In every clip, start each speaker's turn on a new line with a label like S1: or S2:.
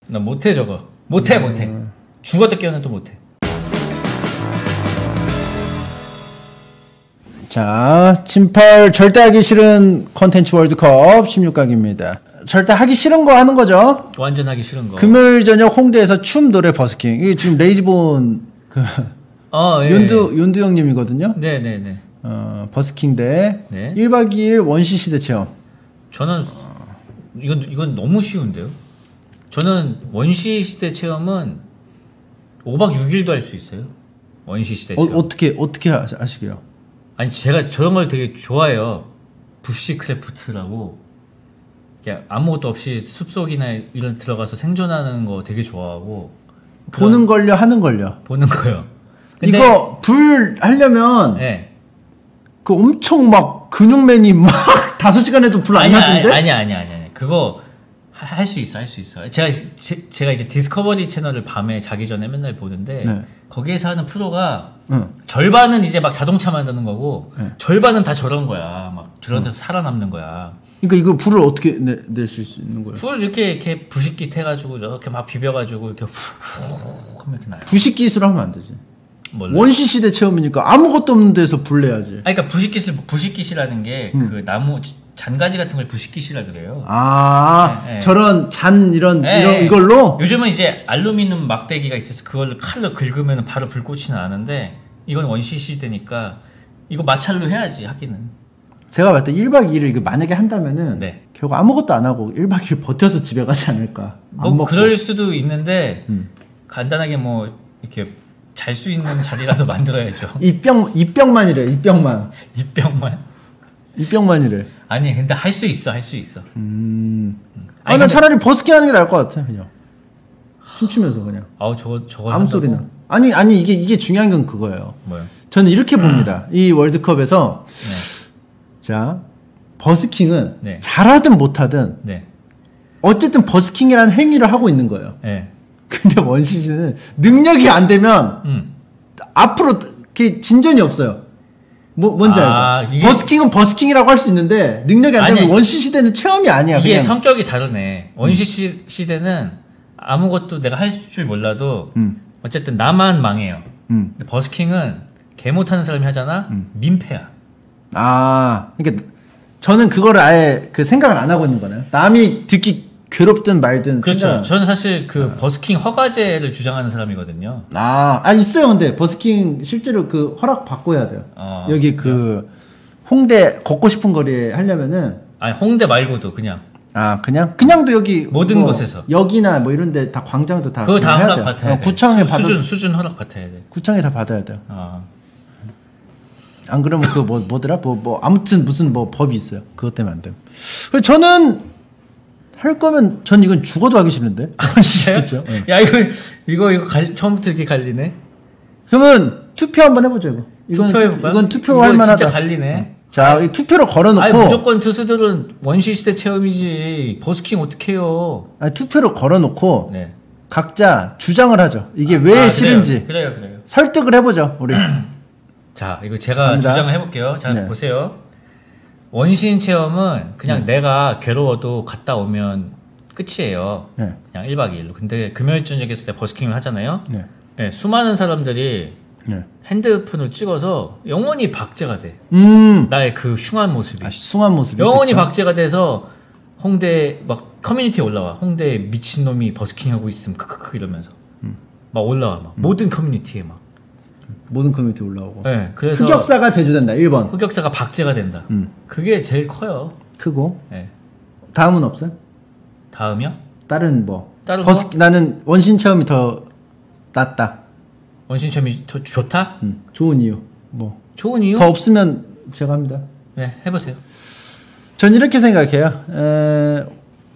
S1: 나 못해 저거. 못해. 죽어도 깨어나도 못해.
S2: 자, 진팔 절대 하기 싫은 컨텐츠 월드컵 16강입니다. 절대 하기 싫은 거 하는 거죠?
S1: 완전 하기 싫은 거.
S2: 금요일 저녁 홍대에서 춤 노래 버스킹. 이게 지금 레이지본
S1: 예.
S2: 윤두 형님이거든요.
S1: 네네네.
S2: 버스킹 대
S1: 네.
S2: 1박 2일 원시 시대 체험.
S1: 저는 이건 너무 쉬운데요. 저는 원시 시대 체험은 5박 6일도 할 수 있어요. 원시 시대 체험.
S2: 어떻게 하시게요?
S1: 아니 제가 저런 걸 되게 좋아해요. 부시크래프트라고 아무것도 없이 숲속이나 이런 들어가서 생존하는 거 되게 좋아하고.
S2: 보는 걸요, 하는 걸요?
S1: 보는 거요. 근데,
S2: 이거 불 하려면
S1: 네.
S2: 그 엄청 막 근육맨이 막 5시간 해도 불 안 나던데?
S1: 아니. 그거 할 수 있어. 제가 이제 디스커버리 채널을 밤에 자기 전에 맨날 보는데
S2: 네.
S1: 거기에서 하는 프로가 절반은 이제 막 자동차 만드는 거고 절반은 다 저런 거야. 막 저런 데서 살아남는 거야.
S2: 그러니까 이거 불을 어떻게 낼 수 있는 거예요?
S1: 불 이렇게 부식기 해가지고 이렇게 막 비벼가지고 이렇게 훅 하면 이렇게 나요.
S2: 부식기수로 하면 안 되지.
S1: 몰라.
S2: 원시 시대 체험이니까 아무것도 없는 데서 불 내야지.
S1: 그러니까 부식기시라는 게 그 나무 잔가지 같은 걸 부식기시라 그래요.
S2: 네. 저런 이런 이걸로.
S1: 요즘은 이제 알루미늄 막대기가 있어서 그걸 칼로 긁으면 바로 불꽃이 나는데 이건 원시 시대니까 이거 마찰로 해야지 하기는.
S2: 제가 봤을 때 1박 2일을 이거 만약에 한다면은 결국 아무것도 안 하고 1박 2일 버텨서 집에 가지 않을까.
S1: 뭐 그럴 수도 있는데 간단하게 뭐 이렇게 잘 수 있는 자리라도 만들어야죠.
S2: 입병만이래. 입병만이래.
S1: 아니 근데 할 수 있어.
S2: 난 차라리 버스킹 하는 게 나을 것 같아. 그냥 춤추면서 그냥.
S1: 저거
S2: 아무 소리나. 아니 이게 중요한 건 그거예요.
S1: 뭐요?
S2: 저는 이렇게 봅니다. 이 월드컵에서 자 버스킹은 잘하든 못하든 어쨌든 버스킹이라는 행위를 하고 있는 거예요. 근데 원시시는 능력이 안 되면 앞으로 이렇게 진전이 없어요. 뭔지 알죠? 버스킹은 버스킹이라고 할 수 있는데 능력이 안 되면 원시 시대는 체험이 아니야.
S1: 이게
S2: 그냥.
S1: 성격이 다르네. 원시 시대는 아무것도 내가 할 줄 몰라도 어쨌든 나만 망해요. 근데 버스킹은 개 못하는 사람이 하잖아. 민폐야.
S2: 그러니까 저는 그거를 아예 그 생각을 안 하고 있는 거네요. 남이 듣기 괴롭든 말든.
S1: 그렇죠. 저는 사실 그 버스킹 허가제를 주장하는 사람이거든요.
S2: 있어요. 근데 버스킹 실제로 그 허락 받고 해야 돼요. 여기 그 홍대 걷고 싶은 거리에 하려면은.
S1: 홍대 말고도 그냥.
S2: 그냥도 여기
S1: 모든 곳에서
S2: 여기나 뭐 이런데 다 광장도 다
S1: 그거 다 허락 받아야 돼.
S2: 구청에
S1: 수준 허락 받아야 돼.
S2: 구청에 다 받아야 돼요. 안 그러면 그 뭐더라? 아무튼 무슨 법이 있어요. 그것 때문에 안 돼요. 그래서 저는 할 거면 전 이건 죽어도 하기 싫은데.
S1: 진짜요? 야 이거 처음부터 이렇게 갈리네.
S2: 그러면 투표 한번 해보죠. 이건 투표할 만하다.
S1: 진짜 갈리네.
S2: 자, 이 투표를 걸어놓고.
S1: 무조건 투수들은 원시시대 체험이지. 버스킹 어떻게 해요?
S2: 투표를 걸어놓고. 각자 주장을 하죠. 이게 왜 싫은지.
S1: 그래요.
S2: 설득을 해보죠, 우리.
S1: 자, 이거 제가 주장을 해볼게요. 자, 보세요. 원시인 체험은 그냥 내가 괴로워도 갔다 오면 끝이에요. 그냥 1박 2일로. 근데 금요일 저녁에서 내가 버스킹을 하잖아요. 수많은 사람들이 핸드폰을 찍어서 영원히 박제가 돼. 나의 그 흉한 모습이.
S2: 흉한 모습이.
S1: 영원히 박제가 돼서 홍대 막 커뮤니티에 올라와. 홍대에 미친놈이 버스킹하고 있음 크크크 이러면서 막 올라와. 막 모든 커뮤니티에 막.
S2: 모든 커뮤니티 올라오고.
S1: 그래서
S2: 흑역사가 제조된다. 1번.
S1: 흑역사가 박제가 된다. 그게 제일 커요.
S2: 크고. 다음은 없어요?
S1: 다음이요?
S2: 다른 나는 원신 체험이 더 낫다.
S1: 원신 체험이 더 좋다?
S2: 좋은 이유.
S1: 좋은 이유?
S2: 더 없으면 제가 합니다.
S1: 해보세요.
S2: 전 이렇게 생각해요.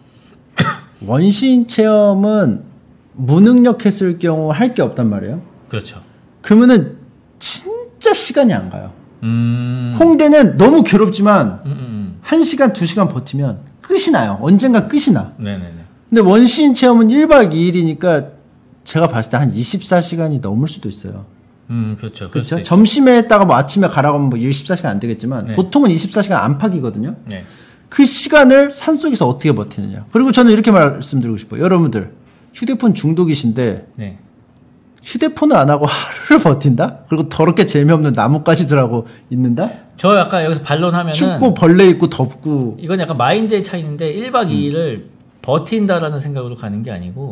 S2: 원신 체험은 무능력했을 경우 할 게 없단 말이에요.
S1: 그렇죠.
S2: 그러면은 진짜 시간이 안 가요. 홍대는 너무 괴롭지만 1시간, 2시간 버티면 끝이 나요. 언젠가 끝이 나. 근데 원시인 체험은 1박 2일이니까 제가 봤을 때 한 24시간이 넘을 수도 있어요.
S1: 그렇죠.
S2: 점심에 했다가 뭐 아침에 가라고 하면 뭐 24시간 안 되겠지만 보통은 24시간 안팎이거든요. 그 시간을 산속에서 어떻게 버티느냐. 그리고 저는 이렇게 말씀드리고 싶어요. 여러분들 휴대폰 중독이신데 네. 휴대폰을 안 하고 하루를 버틴다? 그리고 더럽게 재미없는 나뭇가지들하고 있는다?
S1: 저 약간 여기서 반론하면은
S2: 춥고 벌레 있고 덥고
S1: 이건 약간 마인드의 차이인데 1박 2일을 버틴다라는 생각으로 가는 게 아니고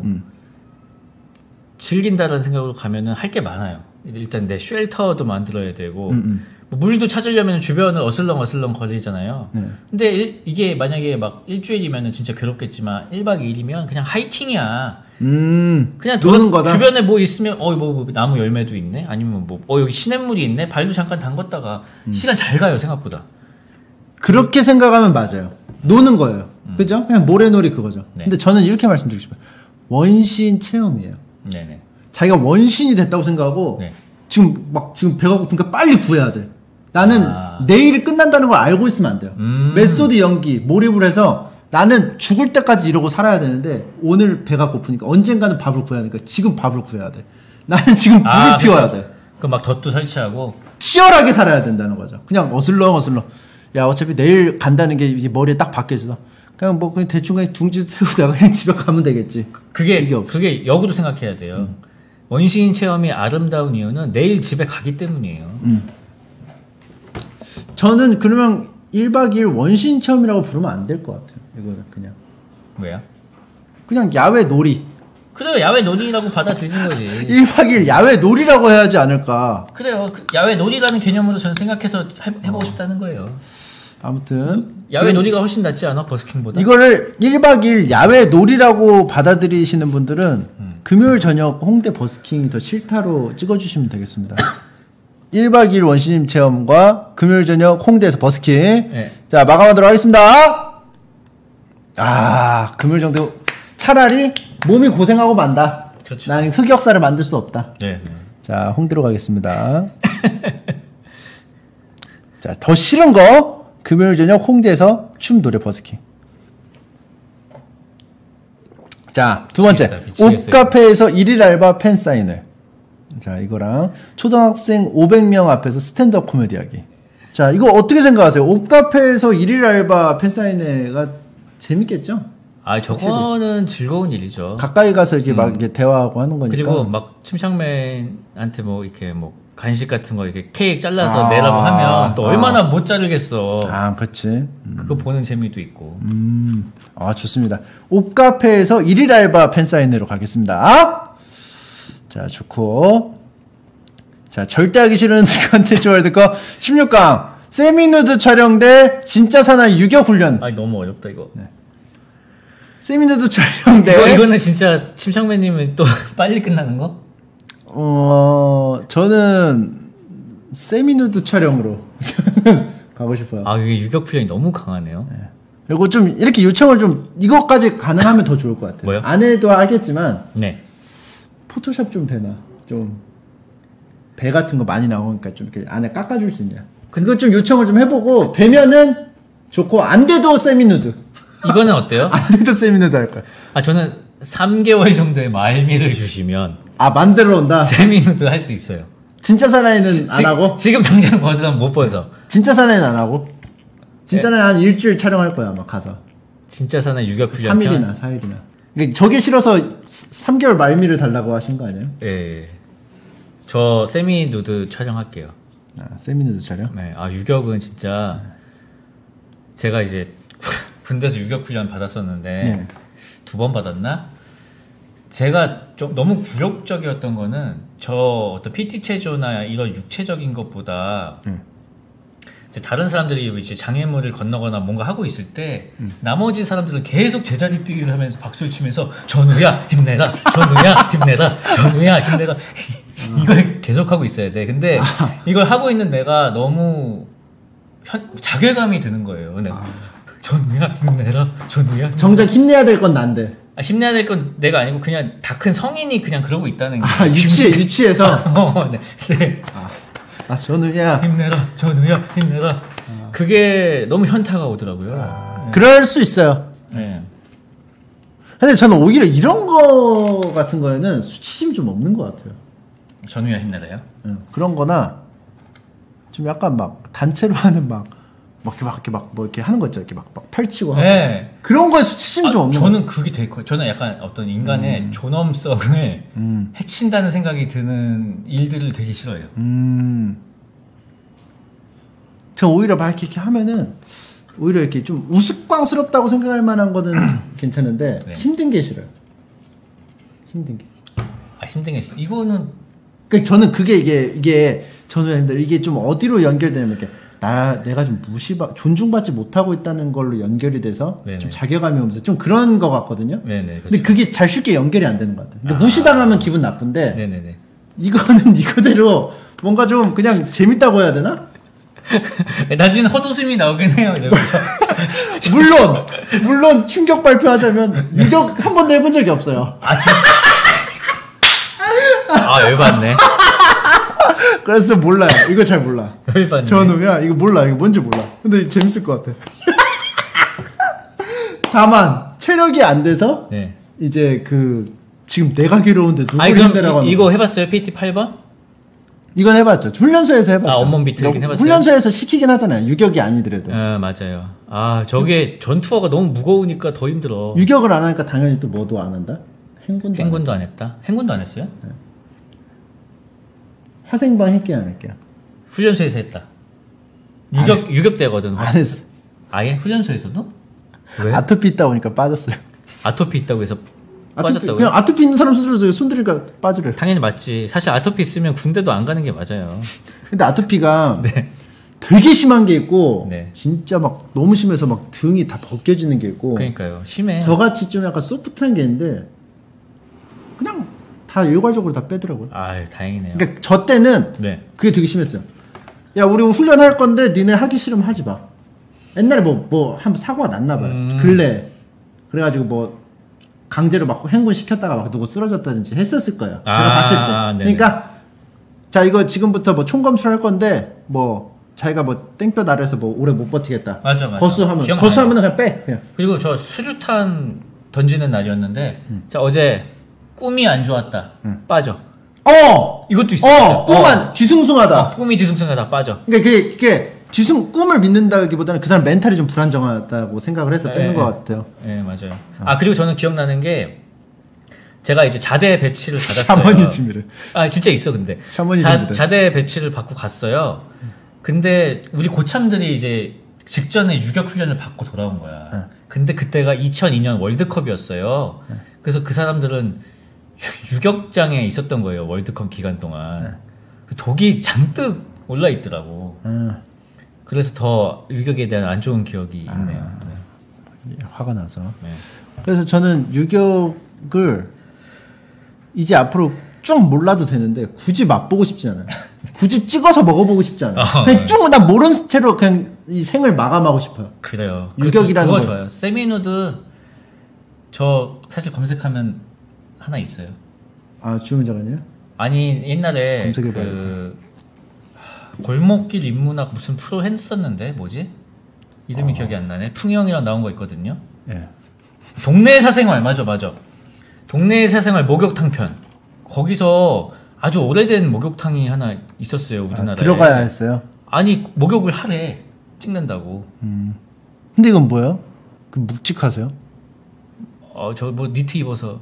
S1: 즐긴다라는 생각으로 가면은 할 게 많아요. 일단 내 쉘터도 만들어야 되고 뭐 물도 찾으려면 주변을 어슬렁 거리잖아요. 근데 이게 만약에 막 일주일이면은 진짜 괴롭겠지만 1박 2일이면 그냥 하이킹이야. 그냥
S2: 노는 거다.
S1: 주변에 뭐 있으면 뭐 나무 열매도 있네. 아니면 여기 시냇물이 있네. 발도 잠깐 담궜다가 시간 잘 가요 생각보다.
S2: 그렇게 생각하면 맞아요. 노는 거예요. 그죠? 그냥 모래놀이 그거죠. 네. 근데 저는 이렇게 말씀드리고 싶어요. 원시인 체험이에요. 네네. 자기가 원신이 됐다고 생각하고 네. 지금 배가 고프니까 빨리 구해야 돼. 나는 내일 끝난다는 걸 알고 있으면 안 돼요. 메소드 연기 몰입을 해서 나는 죽을 때까지 이러고 살아야 되는데 오늘 배가 고프니까 언젠가는 밥을 구해야 하니까 지금 밥을 구해야 돼. 나는 지금 불을 피워야 돼.
S1: 그럼 막 덫도 설치하고
S2: 치열하게 살아야 된다는 거죠. 그냥 어슬렁 야 어차피 내일 간다는 게 이제 머리에 딱 박혀있어. 그냥 그냥 대충 그냥 둥지 세우고 내가 그냥 집에 가면 되겠지.
S1: 그게 역으로 생각해야 돼요. 원시인 체험이 아름다운 이유는 내일 집에 가기 때문이에요.
S2: 저는 그러면 1박 2일 원시인 체험이라고 부르면 안 될 것 같아요. 이거는 그냥.
S1: 왜요?
S2: 그냥 야외 놀이.
S1: 그래요. 야외 놀이라고 받아들이는 거지.
S2: 1박 2일 야외 놀이라고 해야지 않을까.
S1: 그래요. 야외 놀이라는 개념으로 저는 생각해서 해보고 싶다는 거예요.
S2: 아무튼
S1: 야외 놀이가 훨씬 낫지 않아? 버스킹보다?
S2: 이거를 1박 2일 야외 놀이라고 받아들이시는 분들은 금요일 저녁 홍대 버스킹 더 싫다로 찍어주시면 되겠습니다. 1박 2일 원시인 체험과 금요일 저녁 홍대에서 버스킹. 네. 자, 마감하도록 하겠습니다. 금요일 정도 차라리 몸이 고생하고 만다. 그렇죠. 나는 흑역사를 만들 수 없다. 네. 자, 홍대로 가겠습니다. 자, 더 싫은 거 금요일 저녁 홍대에서 춤 노래 버스킹. 자, 두 번째. 옵카페에서 1일 알바 팬 사인회. 자, 이거랑 초등학생 500명 앞에서 스탠드업 코미디 하기. 자, 이거 어떻게 생각하세요? 옵카페에서 1일 알바 팬 사인회가 재밌겠죠?
S1: 저거는 즐거운 일이죠.
S2: 가까이 가서 이렇게 막 이렇게 대화하고 하는 거니까.
S1: 그리고 막 침착맨한테 이렇게 간식 같은 거 이렇게 케이크 잘라서 내라고 하면 또 얼마나 못 자르겠어.
S2: 그치.
S1: 그거 보는 재미도 있고.
S2: 좋습니다. 옵카페에서 1일 알바 팬사인회로 가겠습니다. 자, 좋고. 자, 절대 하기 싫은 컨텐츠 월드컵 16강. 세미누드 촬영 대 진짜 사나이 유격 훈련.
S1: 너무 어렵다, 이거. 네.
S2: 세미누드 촬영 대.
S1: 이거는 진짜 침착맨님은 또 빨리 끝나는 거?
S2: 저는 세미누드 촬영으로 가고 싶어요.
S1: 이게 유격 훈련이 너무 강하네요.
S2: 네. 그리고 좀 이렇게 요청을 좀 이것까지 가능하면 더 좋을 것 같아요.
S1: 뭐요?
S2: 안 해도 하겠지만
S1: 네.
S2: 포토샵 좀 되나? 좀 배 같은 거 많이 나오니까 좀 이렇게 안에 깎아줄 수 있냐? 그거 좀 요청을 좀 해보고 되면은 좋고 안 돼도 세미누드.
S1: 이거는 어때요?
S2: 안 돼도 세미누드 할 거야.
S1: 저는 3개월 정도의 말미를 주시면
S2: 만들어 온다.
S1: 세미누드 할 수 있어요.
S2: 진짜 사나이는 안 하고?
S1: 지금 당장 벗으면 못 벗어.
S2: 진짜 사나이는 안 하고? 진짜 사나이 한 일주일 촬영할 거야 아마 가서.
S1: 진짜 사나이 유격 훈련
S2: 3일이나 4일이나. 그러니까 저게 싫어서 3개월 말미를 달라고 하신 거 아니에요?
S1: 예. 저 세미누드 촬영할게요.
S2: 세미누드 촬영?
S1: 네. 유격은 진짜 제가 이제 군대에서 유격 훈련 받았었는데 2번 받았나? 제가 좀 너무 굴욕적이었던 거는 저 어떤 PT 체조나 이런 육체적인 것보다 이제 다른 사람들이 이제 장애물을 건너거나 뭔가 하고 있을 때 나머지 사람들은 계속 제자리 뛰기를 하면서 박수를 치면서 전우야 힘내라, 전우야 힘내라, 전우야 힘내라 이걸 계속 하고 있어야 돼. 근데 이걸 하고 있는 내가 너무 자괴감이 드는 거예요. 전우야 힘내라, 전우야.
S2: 정작 힘내야 될 건 난데.
S1: 힘내야 될 건 내가 아니고 그냥 다 큰 성인이 그냥 그러고 있다는 게.
S2: 유치해서.
S1: 네.
S2: 전우야.
S1: 힘내라, 전우야, 힘내라. 그게 너무 현타가 오더라고요.
S2: 네. 그럴 수 있어요.
S1: 네.
S2: 근데 저는 오히려 이런 거 같은 거에는 수치심이 좀 없는 것 같아요.
S1: 전우야 힘내라요?
S2: 그런 거나 좀 약간 단체로 하는 뭐 이렇게 하는 거 있죠. 이렇게 막 펼치고 하고. 네. 그런 거에 수치심 좀 없는
S1: 저는 그게 되게 커요. 저는 약간 어떤 인간의 존엄성을 해친다는 생각이 드는 일들을 되게 싫어해요.
S2: 저 오히려 막 이렇게 하면은 오히려 이렇게 좀 우스꽝스럽다고 생각할 만한 거는 괜찮은데 네. 힘든 게 싫어요. 힘든 게.
S1: 힘든 게 싫어. 이거는
S2: 그러니까 저는 그게 이게 저는 이게 좀 어디로 연결되냐면 이렇게 내가 좀 존중받지 못하고 있다는 걸로 연결이 돼서 네네. 좀 자괴감이 오면서 좀 그런 거 같거든요.
S1: 네네, 그렇죠.
S2: 근데 그게 잘 쉽게 연결이 안 되는 것 같아요. 그러니까 무시당하면 기분 나쁜데 네네네. 이거는 이거대로 뭔가 좀 그냥 재밌다고 해야 되나?
S1: 나중에 헛웃음이 나오긴 해요.
S2: 물론 충격 발표하자면 유격 한 번도 해본 적이 없어요.
S1: 진짜? 열받네.
S2: 그래서 몰라요. 이거 잘 몰라.
S1: 열받네.
S2: 저놈이야. 이거 몰라. 이거 뭔지 몰라. 근데 재밌을 것 같아. 다만 체력이 안 돼서 네. 이제 지금 내가 괴로운데 누굴 힘내라고 하는
S1: 이거 해봤어요? PT 8번?
S2: 이건 해봤죠. 훈련소에서 해봤죠.
S1: 온몸 비틀긴 해봤어요.
S2: 훈련소에서 시키긴 하잖아요. 유격이 아니더라도.
S1: 맞아요. 저게 전투화가 너무 무거우니까 더 힘들어.
S2: 유격을 안 하니까 당연히 또 뭐도 안 한다?
S1: 행군도 안 했다? 행군도 안 했어요? 네.
S2: 화생방 할게요, 안 할게요?
S1: 훈련소에서 했다. 유격대거든.
S2: 안 했어.
S1: 아예? 훈련소에서도?
S2: 왜? 아토피 있다 보니까 빠졌어요.
S1: 아토피 있다고 해서 빠졌다고요?
S2: 그냥 아토피 있는 사람 수술에서 손들니까 빠지래.
S1: 당연히 맞지. 사실 아토피 있으면 군대도 안 가는 게 맞아요.
S2: 근데 아토피가 네. 되게 심한 게 있고 네. 진짜 막 너무 심해서 막 등이 다 벗겨지는 게 있고
S1: 그러니까요. 심해.
S2: 저같이 좀 약간 소프트한 게 있는데 그냥 다 일괄적으로 다 빼더라고요.
S1: 다행이네요.
S2: 그러니까 저 때는 네. 그게 되게 심했어요. 야, 우리 훈련할 건데 니네 하기 싫으면 하지 마. 옛날에 한번 사고가 났나 봐요. 근래 그래가지고 뭐 강제로 막 행군 시켰다가 막 누구 쓰러졌다든지 했었을 거예요. 제가 봤을 때. 네네. 그러니까 자, 이거 지금부터 뭐 총검술 할 건데 뭐 자기가 뭐 땡볕 아래에서 뭐 오래 못 버티겠다.
S1: 맞아.
S2: 거수하면 그냥 빼. 그냥.
S1: 그리고 저 수류탄 던지는 날이었는데 자, 어제 꿈이 안 좋았다. 빠져. 이것도 있어.
S2: 꿈만 뒤숭숭하다.
S1: 꿈이 뒤숭숭하다. 빠져.
S2: 그러니까 그게 꿈을 믿는다기보다는 그 사람 멘탈이 좀 불안정하다고 생각을 해서 빼는 것 같아요.
S1: 네, 맞아요. 그리고 저는 기억나는 게 제가 이제 자대 배치를 받았어요.
S2: 샤머니즘이래.
S1: 진짜 있어 근데. 자대 배치를 받고 갔어요. 근데 우리 고참들이 이제 직전에 유격 훈련을 받고 돌아온 거야. 근데 그때가 2002년 월드컵이었어요. 그래서 그 사람들은 유격장에 있었던 거예요. 월드컵 기간 동안. 독이 잔뜩 올라 있더라고. 그래서 더 유격에 대한 안 좋은 기억이 있네요.
S2: 화가 나서. 네. 그래서 저는 유격을 이제 앞으로 쭉 몰라도 되는데 굳이 맛보고 싶지 않아요. 굳이 찍어서 먹어보고 싶지 않아요. 그냥 쭉 난 모른 채로 그냥 이 생을 마감하고 싶어요.
S1: 그래요.
S2: 유격이라는
S1: 그거 좋아요. 세미누드 저 사실 검색하면 하나 있어요.
S2: 주문자가요?
S1: 아니 옛날에
S2: 검색해봐야겠다.
S1: 골목길 인문학 무슨 프로 했었는데 뭐지? 이름이 기억이 안 나네. 풍형이랑 나온 거 있거든요.
S2: 예.
S1: 동네 사생활 맞아. 동네 사생활 목욕탕 편. 거기서 아주 오래된 목욕탕이 하나 있었어요 우리나라에.
S2: 들어가야 했어요?
S1: 아니 목욕을 하래 찍는다고.
S2: 근데 이건 뭐예요? 묵직하세요?
S1: 저 뭐 니트 입어서.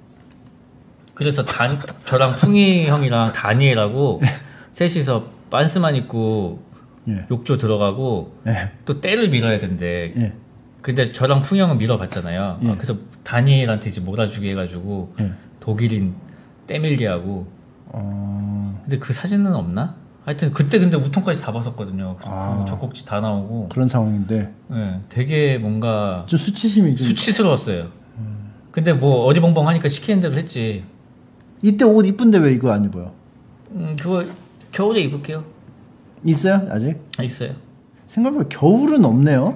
S1: 그래서 저랑 풍희 형이랑 다니엘하고 셋이서 반스만 입고 욕조 들어가고 또 때를 밀어야 된대. 근데 저랑 풍희 형은 밀어봤잖아요. 그래서 다니엘한테 이제 몰아주게 해가지고 독일인 때 밀게 하고. 근데 그 사진은 없나? 하여튼 그때 근데 우통까지 다 벗었거든요. 젖꼭지 다 나오고.
S2: 그런 상황인데.
S1: 네, 되게 뭔가
S2: 좀
S1: 수치스러웠어요. 근데 뭐 어리벙벙 하니까 시키는 대로 했지.
S2: 이때 옷 이쁜데 왜 이거 안 입어요?
S1: 그거 겨울에 입을게요.
S2: 있어요? 아직?
S1: 있어요.
S2: 생각보다 겨울은 없네요.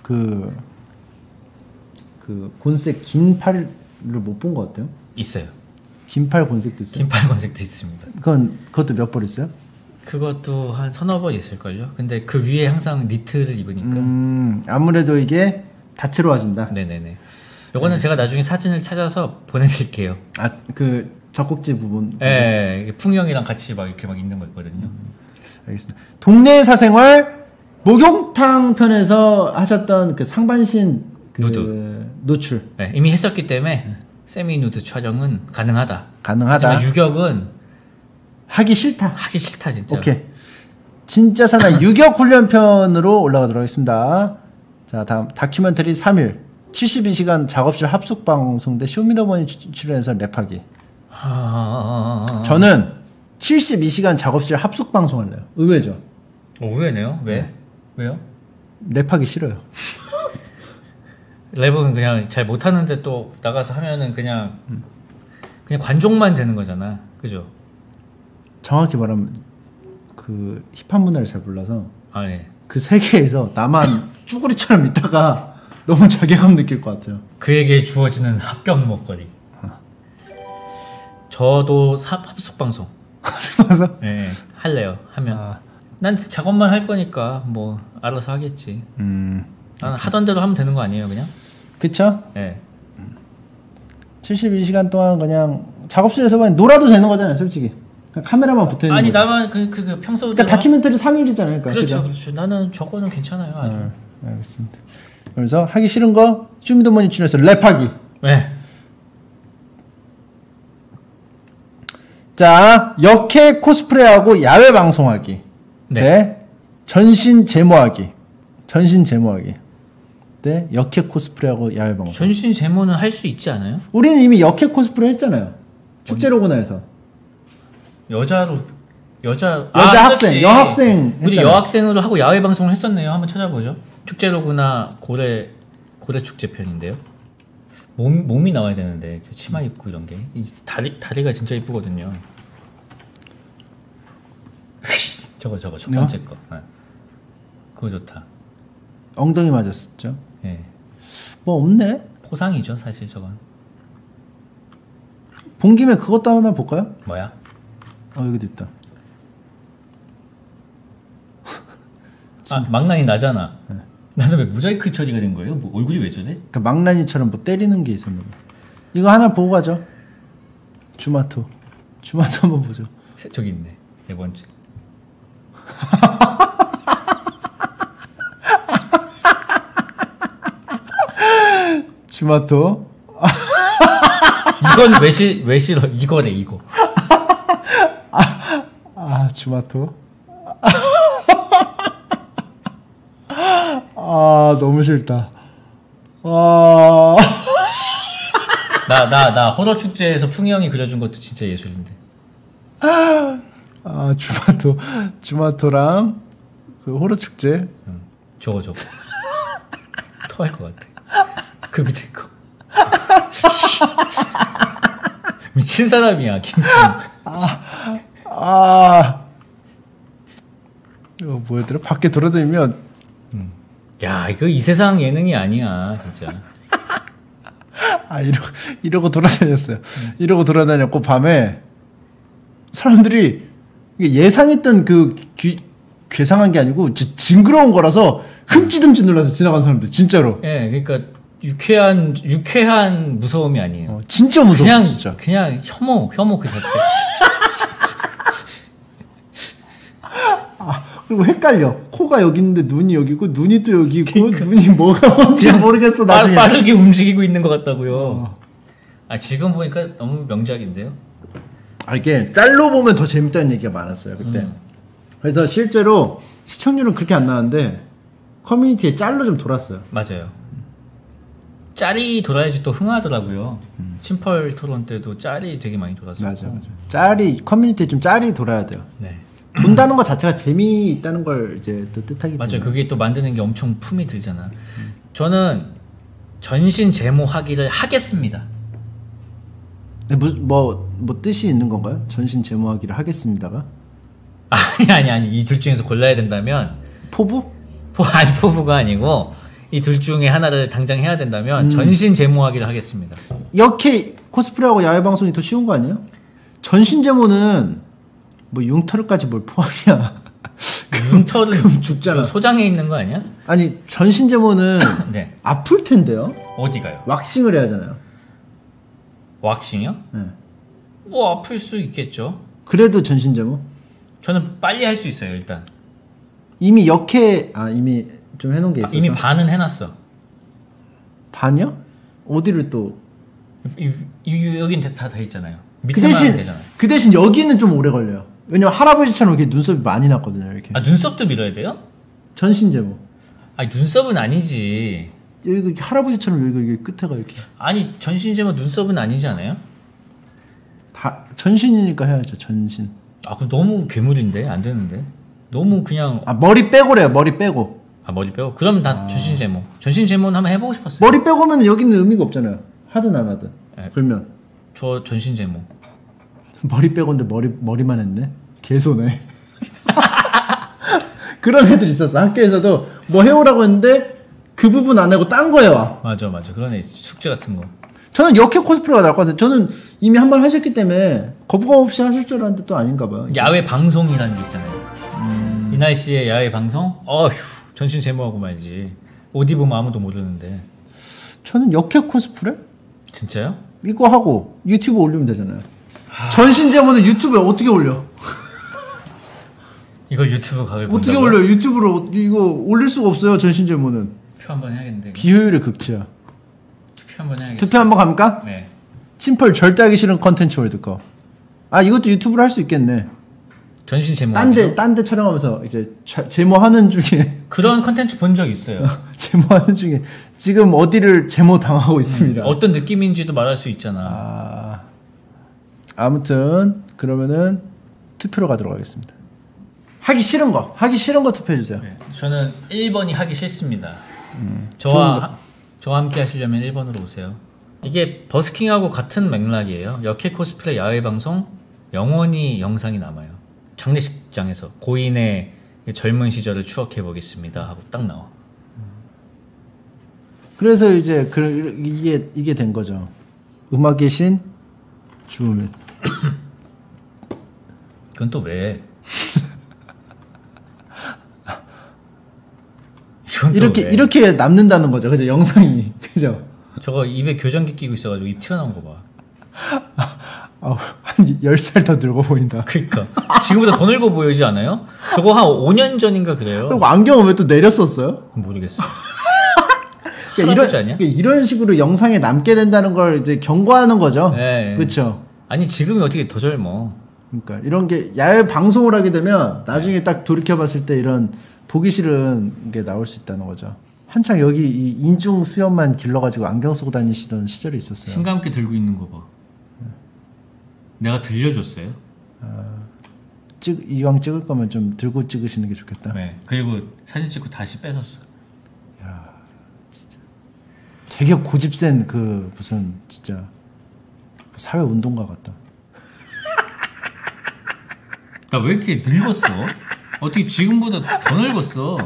S2: 곤색 긴 팔을 못 본 것 같아요.
S1: 있어요.
S2: 긴팔 곤색도 있어요?
S1: 긴팔 곤색도 있습니다.
S2: 그것도 몇 벌 있어요?
S1: 그것도 한 서너 번 있을걸요. 근데 그 위에 항상 니트를 입으니까.
S2: 아무래도 이게 다채로워진다.
S1: 네네네. 요거는 제가 나중에 사진을 찾아서 보내드릴게요.
S2: 젖꼭지 부분.
S1: 네, 풍형이랑 같이 막 이렇게 막 있는 거 있거든요.
S2: 알겠습니다. 동네 사생활 목욕탕 편에서 하셨던 그 상반신
S1: 누드
S2: 노출.
S1: 네, 이미 했었기 때문에 세미 누드 촬영은 가능하다.
S2: 하지만
S1: 유격은
S2: 하기 싫다.
S1: 진짜.
S2: 오케이. 진짜 사나이 유격 훈련편으로 올라가도록 하겠습니다. 자, 다음 다큐멘터리 3일 72시간 작업실 합숙 방송 대 쇼미더머니 출연해서 랩하기. 저는 72시간 작업실 합숙 방송할래요. 의외죠?
S1: 의외네요. 왜?
S2: 네.
S1: 왜요?
S2: 랩하기 싫어요.
S1: 랩은 그냥 잘 못하는데 또 나가서 하면은 그냥 관종만 되는 거잖아. 그죠?
S2: 정확히 말하면 그 힙합 문화를 잘 몰라서
S1: 네.
S2: 그 세계에서 나만 쭈구리처럼 있다가 너무 자괴감 느낄 것 같아요.
S1: 그에게 주어지는 합격 먹거리. 저도 합숙 방송. 네, 할래요. 하면. 난 작업만 할 거니까 뭐 알아서 하겠지. 나는 하던 대로 하면 되는 거 아니에요, 그냥?
S2: 그쵸?
S1: 네.
S2: 72시간 동안 그냥 작업실에서 그냥 놀아도 되는 거잖아요, 솔직히. 카메라만 붙어 있는.
S1: 아니
S2: 거죠.
S1: 나만 그 평소.
S2: 그러니까 다큐멘터리 3일이잖아요. 그러니까.
S1: 그렇죠. 나는 저거는 괜찮아요, 아주.
S2: 알겠습니다. 그래서 하기 싫은 거 쇼미더머니 출연해서 랩하기.
S1: 네.
S2: 자, 역해 코스프레하고 야외 방송하기. 네. 전신 제모하기. 네. 역해 코스프레하고 야외 방송.
S1: 전신 제모는 할 수 있지 않아요?
S2: 우리는 이미 역해 코스프레 했잖아요. 축제로구나에서.
S1: 여자
S2: 학생, 여학생.
S1: 우리 여학생으로 하고 야외 방송을 했었네요. 한번 찾아보죠. 축제로구나 고래 축제 편인데요. 몸이 나와야 되는데 치마 입고 이런 게 다리가 진짜 이쁘거든요. 저거 첫 번째 거. 그거 좋다.
S2: 엉덩이 맞았었죠.
S1: 네.
S2: 뭐 없네.
S1: 포상이죠 사실 저건.
S2: 본 김에 그것도 하나 볼까요?
S1: 뭐야?
S2: 여기도 있다.
S1: 망나니 나잖아. 네. 나는 왜 모자이크 처리가 된 거예요? 뭐 얼굴이 왜 저래?
S2: 그러니까 망나니처럼 뭐 때리는 게 있었는데. 이거 하나 보고 가죠. 주마토 한번 보죠.
S1: 저기 있네. 네 번째.
S2: 주마토.
S1: 이건 왜 싫어? 이거래 이거.
S2: 주마토. 너무 싫다.
S1: 나 호러 축제에서 풍이 형이 그려준 것도 진짜 예술인데.
S2: 주마토랑 그 호러 축제.
S1: 저거. 토할 것 같아. 그 밑에 거. 미친 사람이야, 김풍.
S2: 이거 뭐였더라? 밖에 돌아다니면.
S1: 야, 이거 이 세상 예능이 아니야, 진짜.
S2: 이러고 돌아다녔어요. 이러고 돌아다녔고, 밤에 사람들이 예상했던 괴상한 게 아니고, 징그러운 거라서 흠칫흠칫 놀라서 지나간 사람들, 진짜로.
S1: 예, 그러니까, 유쾌한 무서움이 아니에요.
S2: 진짜 무서워, 진짜.
S1: 그냥 혐오 그 자체.
S2: 그리고 헷갈려. 코가 여기 있는데 눈이 여기고, 눈이 또 여기 있고, 눈이 뭐가 뭔지 모르겠어, 나중에.
S1: 빠르게 움직이고 있는 것 같다고요. 지금 보니까 너무 명작인데요?
S2: 이게 짤로 보면 더 재밌다는 얘기가 많았어요, 그때. 그래서 실제로 시청률은 그렇게 안 나왔는데, 커뮤니티에 짤로 좀 돌았어요.
S1: 맞아요. 짤이 돌아야지 또 흥하더라고요. 심펄 토론 때도 짤이 되게 많이 돌았어요.
S2: 맞아. 커뮤니티에 좀 짤이 돌아야 돼요.
S1: 네.
S2: 돈다는 것 자체가 재미있다는 걸 이제 또 뜻하기 때문에.
S1: 맞아요. 그게 또 만드는 게 엄청 품이 들잖아. 저는 전신 제모하기를 하겠습니다.
S2: 네, 뭐 뜻이 있는 건가요? 전신 제모하기를 하겠습니다가?
S1: 아니. 이 둘 중에서 골라야 된다면.
S2: 포부?
S1: 포부가 아니고, 이 둘 중에 하나를 당장 해야 된다면, 전신 제모하기를 하겠습니다.
S2: 이렇게 코스프레하고 야외 방송이 더 쉬운 거 아니에요? 전신 제모는, 뭐 융털까지 뭘 포함이야.
S1: 융털은
S2: 죽잖아.
S1: 소장에 있는 거 아니야?
S2: 아니 전신 제모는
S1: 네.
S2: 아플 텐데요.
S1: 어디가요?
S2: 왁싱을 해야 하잖아요.
S1: 왁싱이요?
S2: 네.
S1: 뭐 아플 수 있겠죠.
S2: 그래도 전신 제모?
S1: 저는 빨리 할 수 있어요 일단.
S2: 이미 이미 좀 해놓은 게 있어서.
S1: 이미 반은 해놨어.
S2: 반이요? 어디를 또?
S1: 여긴 다 돼 있잖아요.
S2: 그 대신 여기는 좀 오래 걸려요. 왜냐면 할아버지처럼 이렇게 눈썹이 많이 났거든요. 이렇게.
S1: 아, 눈썹도 밀어야 돼요?
S2: 전신 제모.
S1: 아니, 눈썹은 아니지.
S2: 여기 할아버지처럼 여기 끝에가 이렇게.
S1: 아니, 전신 제모 눈썹은 아니지 않아요?
S2: 다 전신이니까 해야죠. 전신.
S1: 아, 그럼 너무 괴물인데 안 되는데. 너무 그냥.
S2: 아, 머리 빼고래요. 머리 빼고.
S1: 아, 머리 빼고? 그럼 다 전신 제모. 전신 제모는 한번 해보고 싶었어요.
S2: 머리 빼고면 여기는 의미가 없잖아요. 하든 안 하든.
S1: 네.
S2: 그러면.
S1: 저 전신 제모.
S2: 머리 빼고인데 머리만 했네. 개소네. 그런 애들 있었어. 학교에서도 뭐 해오라고 했는데 그 부분 안 하고 딴 거에 와.
S1: 맞아. 그런 애 숙제 같은 거.
S2: 저는 역해 코스프레가 나을 것 같아요. 저는 이미 한 번 하셨기 때문에 거부감 없이 하실 줄 알았는데 또 아닌가 봐요.
S1: 야외 방송이라는 게 있잖아요. 이 날씨에 야외 방송? 어휴, 전신 제모하고 말지. 옷 입으면 아무도 모르는데.
S2: 저는 역해 코스프레?
S1: 진짜요?
S2: 이거 하고 유튜브 올리면 되잖아요. 전신 제모는 유튜브에 어떻게 올려?
S1: 이걸 유튜브 각을
S2: 어떻게
S1: 본다고요?
S2: 올려요? 유튜브로 이거 올릴 수가 없어요. 전신 제모는.
S1: 투표 한번 해야겠는데.
S2: 비효율의 극치야.
S1: 투표 한번 해야겠어.
S2: 투표 한번 갑니까?
S1: 네.
S2: 침펄 절대 하기 싫은 컨텐츠 월드컵. 아, 이것도 유튜브로 할 수 있겠네.
S1: 전신 제모.
S2: 딴 데 촬영하면서 이제 제모하는 중에
S1: 그런 컨텐츠 본 적 있어요.
S2: 제모하는 중에 지금 어디를 제모 당하고 있습니다.
S1: 어떤 느낌인지도 말할 수 있잖아.
S2: 아무튼 그러면은 투표로 가도록 하겠습니다. 하기 싫은 거 투표해 주세요.
S1: 네, 저는 1번이 하기 싫습니다. 저와 함께 하시려면 1번으로 오세요. 이게 버스킹하고 같은 맥락이에요. 역해 코스프레 야외 방송 영원히 영상이 남아요. 장례식장에서 고인의 젊은 시절을 추억해 보겠습니다 하고 딱 나와.
S2: 그래서 이제 이게 된 거죠. 음악의 신 주호민.
S1: 그건 또 왜?
S2: 이렇게 남는다는 거죠. 그죠? 영상이. 그죠?
S1: 저거 입에 교정기 끼고 있어가지고 입 튀어나온 거 봐.
S2: 한 10살 더 늙어 보인다.
S1: 그니까. 지금보다 더 늙어 보이지 않아요? 저거 한 5년 전인가 그래요.
S2: 그리고 안경은 왜 또 내렸었어요?
S1: 모르겠어.
S2: 이런 식으로 영상에 남게 된다는 걸 이제 경고하는 거죠.
S1: 네.
S2: 그렇죠.
S1: 아니, 지금이 어떻게 더 젊어.
S2: 그러니까 이런 게 야외 방송을 하게 되면 나중에 딱 돌이켜봤을 때 이런 보기 싫은 게 나올 수 있다는 거죠. 한창 여기 이 인중 수염만 길러가지고 안경 쓰고 다니시던 시절이 있었어요.
S1: 신감있게 들고 있는 거 봐. 내가 들려줬어요.
S2: 이왕 찍을 거면 좀 들고 찍으시는 게 좋겠다.
S1: 네. 그리고 사진 찍고 다시 뺏었어.
S2: 야, 진짜 되게 고집센 무슨 진짜 사회 운동가 같다.
S1: 나 왜 이렇게 늙었어? 어떻게 지금보다 더 늙었어?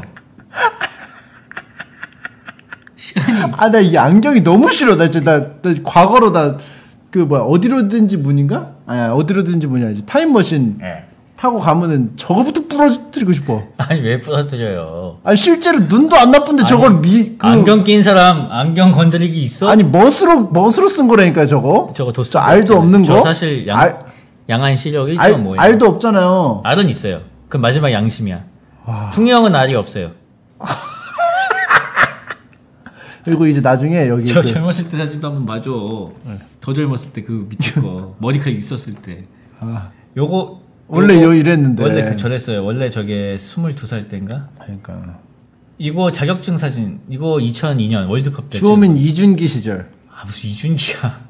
S1: 시간이.
S2: 나 이 안경이 너무 싫어. 나 과거로 어디로든지 문인가? 어디로든지 문이야지. 타임머신.
S1: 네.
S2: 타고 가면은 저거부터 부러뜨리고 싶어.
S1: 아니, 왜 부러뜨려요?
S2: 실제로 눈도 안 나쁜데 저걸
S1: 안경 낀 사람 안경 건드리기 있어?
S2: 아니, 멋으로 쓴 거라니까, 저거.
S1: 저거
S2: 저 알도 없는 거.
S1: 저 사실 양한 시력 1.5예요.
S2: 알도 없잖아요.
S1: 알은 있어요. 그 마지막 양심이야. 풍형은 알이 없어요.
S2: 그리고 이제 나중에 여기
S1: 저 젊었을 때 사진도 한번 봐줘. 네. 더 젊었을 때 그 밑에 거 머리카락 있었을 때. 요거
S2: 원래 이랬는데.
S1: 원래 저랬어요. 원래 저게 22살 때인가?
S2: 그러니까.
S1: 이거 자격증 사진. 이거 2002년 월드컵 때.
S2: 주호민 이준기 시절.
S1: 무슨 이준기야.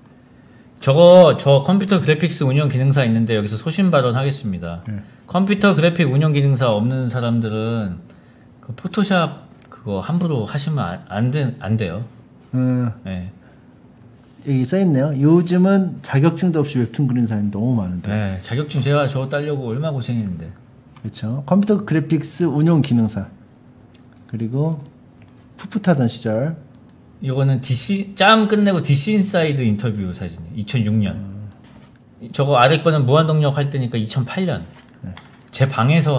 S1: 저 컴퓨터 그래픽스 운영 기능사 있는데 여기서 소신 발언 하겠습니다. 컴퓨터 그래픽 운영 기능사 없는 사람들은 그 포토샵 그거 함부로 하시면 안 돼요. 네.
S2: 여기 써있네요. 요즘은 자격증도 없이 웹툰 그리는 사람이 너무 많은데.
S1: 네, 자격증 제가 저거 따려고 얼마나 고생했는데.
S2: 그렇죠. 컴퓨터 그래픽스 운용 기능사. 그리고 풋풋하던 시절.
S1: 이거는 짬 끝내고 DC 인사이드 인터뷰 사진이에요. 2006년. 저거 아래 거는 무한동력 할 때니까 2008년. 네. 제 방에서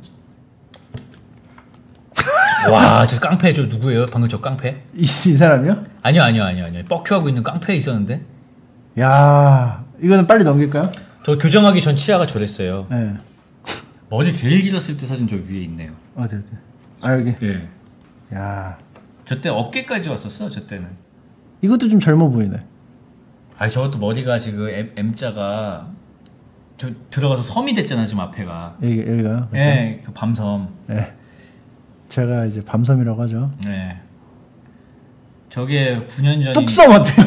S1: 와, 저 깡패, 저 누구예요? 방금 저 깡패?
S2: 이 사람이요?
S1: 아니요. 뻑큐하고 있는 깡패 있었는데?
S2: 야, 이거는 빨리 넘길까요?
S1: 저 교정하기 전 치아가 저랬어요.
S2: 네.
S1: 머리 제일 길었을 때 사진 저 위에 있네요.
S2: 어디. 아, 여기.
S1: 예.
S2: 야.
S1: 저 때 어깨까지 왔었어, 저 때는.
S2: 이것도 좀 젊어 보이네.
S1: 아니, 저것도 머리가 지금 M자가 저 들어가서 섬이 됐잖아, 지금 앞에가.
S2: 여기가요?
S1: 그렇죠? 예, 그 밤섬.
S2: 예. 제가 이제 밤섬이라고 하죠.
S1: 네. 저게 9년 전이.
S2: 뚝섬 어때요?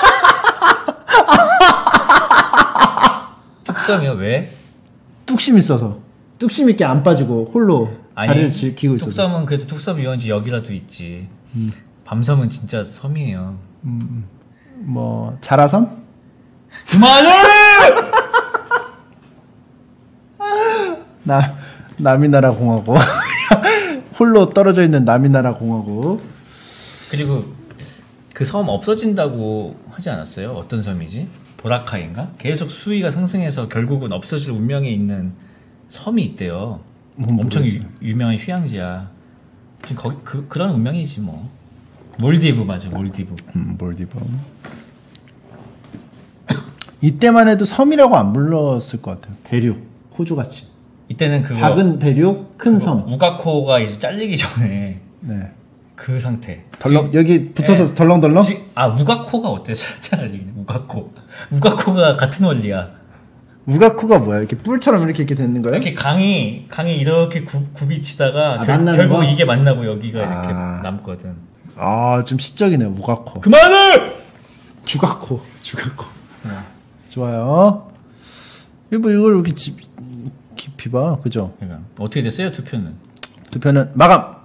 S1: 뚝섬이요? 왜?
S2: 뚝심 있어서. 뚝심 있게 안 빠지고 홀로 자리를 지키고 있어서.
S1: 뚝섬은 그래도 뚝섬 유원지 여기라도 있지. 밤섬은 진짜 섬이에요.
S2: 뭐 자라섬?
S1: 그만해!
S2: 남이나라 공화국. 홀로 떨어져 있는 남이나라 공화국.
S1: 그리고 그 섬 없어진다고 하지 않았어요? 어떤 섬이지? 보라카이인가? 계속 수위가 상승해서 결국은 없어질 운명에 있는 섬이 있대요. 엄청 유명한 휴양지야. 지금 거기 그런 운명이지 뭐. 몰디브 맞아, 몰디브.
S2: 몰디브. 이때만 해도 섬이라고 안 불렀을 것 같아요. 대륙, 호주 같이.
S1: 이때는 그거
S2: 작은 대륙, 큰 섬.
S1: 우가코가 이제 잘리기 전에.
S2: 네.
S1: 그 상태.
S2: 여기 붙어서 덜렁덜렁?
S1: 우가코가 어때? 차라리 우가코가 같은 원리야.
S2: 우가코가 뭐야? 이렇게 뿔처럼 이렇게 되는 거예요?
S1: 이렇게 강이 이렇게 굽이 치다가 결국 거? 이게 만나고 여기가 이렇게 남거든.
S2: 아, 좀 시적이네, 우가코.
S1: 그만해!
S2: 주가코. 좋아요. 이걸 이렇게 깊이 봐, 그죠?
S1: 그러니까 어떻게 됐어요, 투표는?
S2: 투표는 마감!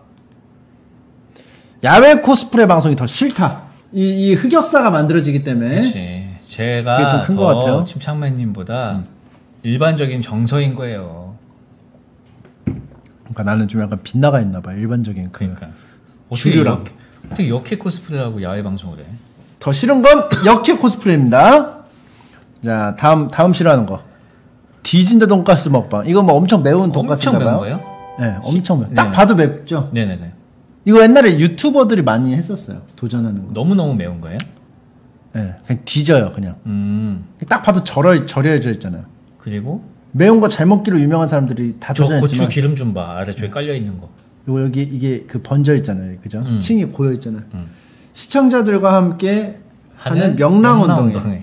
S2: 야외 코스프레 방송이 더 싫다. 이 흑역사가 만들어지기 때문에.
S1: 그렇지. 제가
S2: 좀 큰 것 같아요.
S1: 침착맨님보다 일반적인 정서인 거예요.
S2: 그러니까 나는 좀 약간 빗나가 있나 봐. 일반적인
S1: 그러니까.
S2: 주류랑.
S1: 어떻게 역해 코스프레하고 야외 방송을 해?
S2: 더 싫은 건 역해 코스프레입니다. 자, 다음 싫어하는 거. 디진다 돈가스 먹방. 이거 뭐 엄청 매운 돈가스인가요?
S1: 엄청 매운 거예요?
S2: 네, 엄청 매운. 딱 봐도 맵죠?
S1: 네네네.
S2: 이거 옛날에 유튜버들이 많이 했었어요. 도전하는 거.
S1: 너무너무 매운 거예요?
S2: 네, 그냥 뒤져요, 그냥. 딱 봐도 절여져 있잖아요.
S1: 그리고?
S2: 매운 거 잘 먹기로 유명한 사람들이 다 도전했지만.
S1: 고추 기름 좀 봐. 아래쪽에 깔려있는 거.
S2: 요거 여기, 이게 그 번져 있잖아요. 그죠? 층이 고여 있잖아요. 시청자들과 함께 하는 명랑운동회.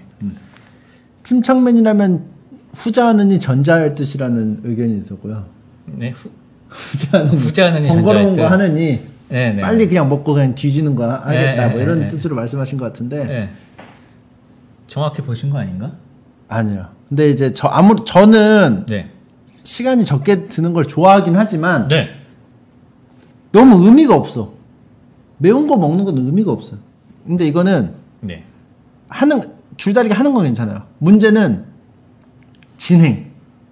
S2: 침착맨이라면 후자하느니 전자할 듯이라는 의견이 있었고요.
S1: 네,
S2: 후자하느니 번거로운 거 하느니 네네. 빨리 그냥 먹고 그냥 뒤지는 거 하겠다. 뭐 이런 뜻으로 말씀하신 것 같은데.
S1: 네. 정확히 보신 거 아닌가?
S2: 아니요. 근데 이제 저는 시간이 적게 드는 걸 좋아하긴 하지만 너무 의미가 없어. 매운 거 먹는 건 의미가 없어요. 근데 이거는 줄다리기 하는 건 괜찮아요. 문제는 진행.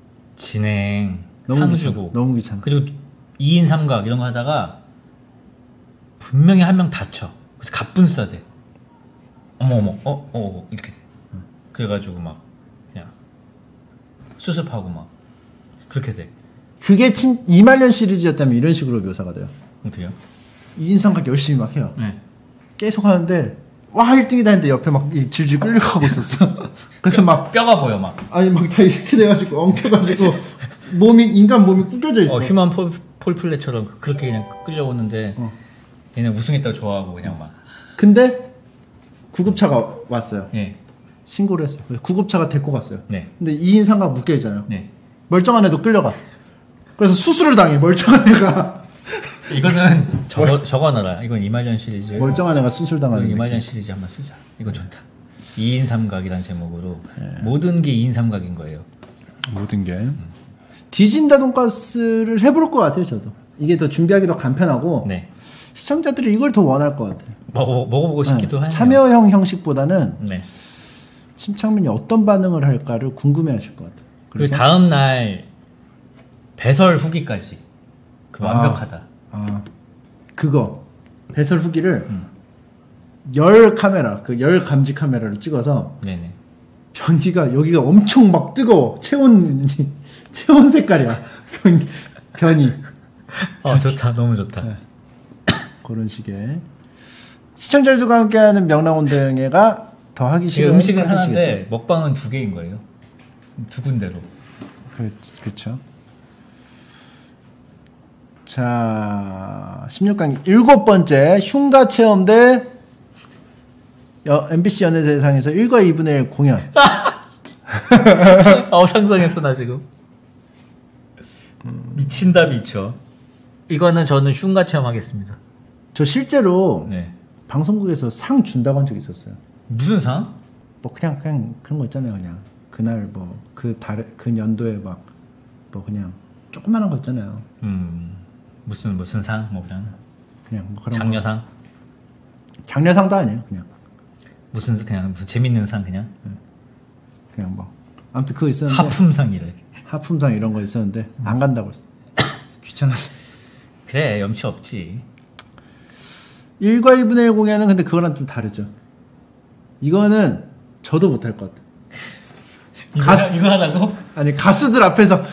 S1: 너무 상주고.
S2: 너무 귀찮아.
S1: 그리고 2인 삼각 이런 거 하다가 분명히 한 명 다쳐. 그래서 갑분싸 돼. 어머 이렇게 돼. 그래가지고 막 그냥 수습하고 막 그렇게 돼.
S2: 그게 이말년 시리즈였다면 이런 식으로 묘사가 돼요.
S1: 어떻게요?
S2: 2인 삼각 열심히 막 해요. 계속 하는데 와 1등이다 했는데 옆에 막 질질 끌려가고 있었어. 그래서 막
S1: 뼈가 보여 막.
S2: 아니 막 다 이렇게 돼가지고 엉켜가지고 인간 몸이 구겨져 있어.
S1: 휴먼 폴플레처럼 그렇게 그냥 끌려오는데 얘는 우승했다고 좋아하고 그냥 막.
S2: 근데 구급차가 왔어요. 신고를 했어. 구급차가 데리고 갔어요. 근데 2인 삼각 묶여 있잖아요. 멀쩡한 애도 끌려가. 그래서 수술을 당해. 멀쩡한 애가.
S1: 이거는 적어놔라. 이건 이말전 시리즈.
S2: 멀쩡한 애가 수술당하는.
S1: 이말전 시리즈 한번 쓰자. 이건 좋다. 2인 삼각이라는 제목으로 모든 게 2인 삼각인 거예요.
S2: 모든 게. 디진다 돈가스를 해볼 것 같아요. 저도. 이게 더 준비하기 더 간편하고 시청자들이 이걸 더 원할 것 같아요.
S1: 먹어보고 싶기도 하네요.
S2: 참여형 형식보다는 침착맨이 어떤 반응을 할까를 궁금해하실 것 같아요.
S1: 그 다음 날 배설 후기까지 완벽하다.
S2: 그거 배설 후기를 열 감지 카메라로 찍어서 변기가 여기가 엄청 막 뜨거워. 체온 색깔이야. 변이.
S1: 좋다. 너무 좋다.
S2: 그런 식의 시청자들과 함께하는 명랑운동회가 더 하기 싫은
S1: 음식은 하나인데 먹방은 2개인 거예요. 2군데로.
S2: 그렇죠. 자, 16강 7번째 흉가 체험 대 MBC 연예대상에서 1과 2분의 1 공연.
S1: 상상했어 나 지금. 미친다 미쳐. 이거는 저는 흉가 체험하겠습니다.
S2: 저 실제로 네. 방송국에서 상 준다고 한 적이 있었어요.
S1: 무슨 상?
S2: 뭐 그냥 그런 거 있잖아요. 그냥 그날 뭐 그 연도에 막 뭐 그냥 조그만한 거 있잖아요.
S1: 무슨 상? 뭐 그냥
S2: 뭐 그런
S1: 장려상?
S2: 거. 장려상도 아니에요. 그냥 무슨
S1: 재밌는 상 그냥?
S2: 그냥 뭐 아무튼 그거 있었는데
S1: 하품상이래.
S2: 하품상 이런 거 있었는데 안 간다고 했어. 귀찮아서.
S1: 그래 염치 없지.
S2: 1과 2분의 1 공연은 근데 그거랑 좀 다르죠. 이거는 저도 못할 것 같아.
S1: 이거 하라고?
S2: 아니 가수들 앞에서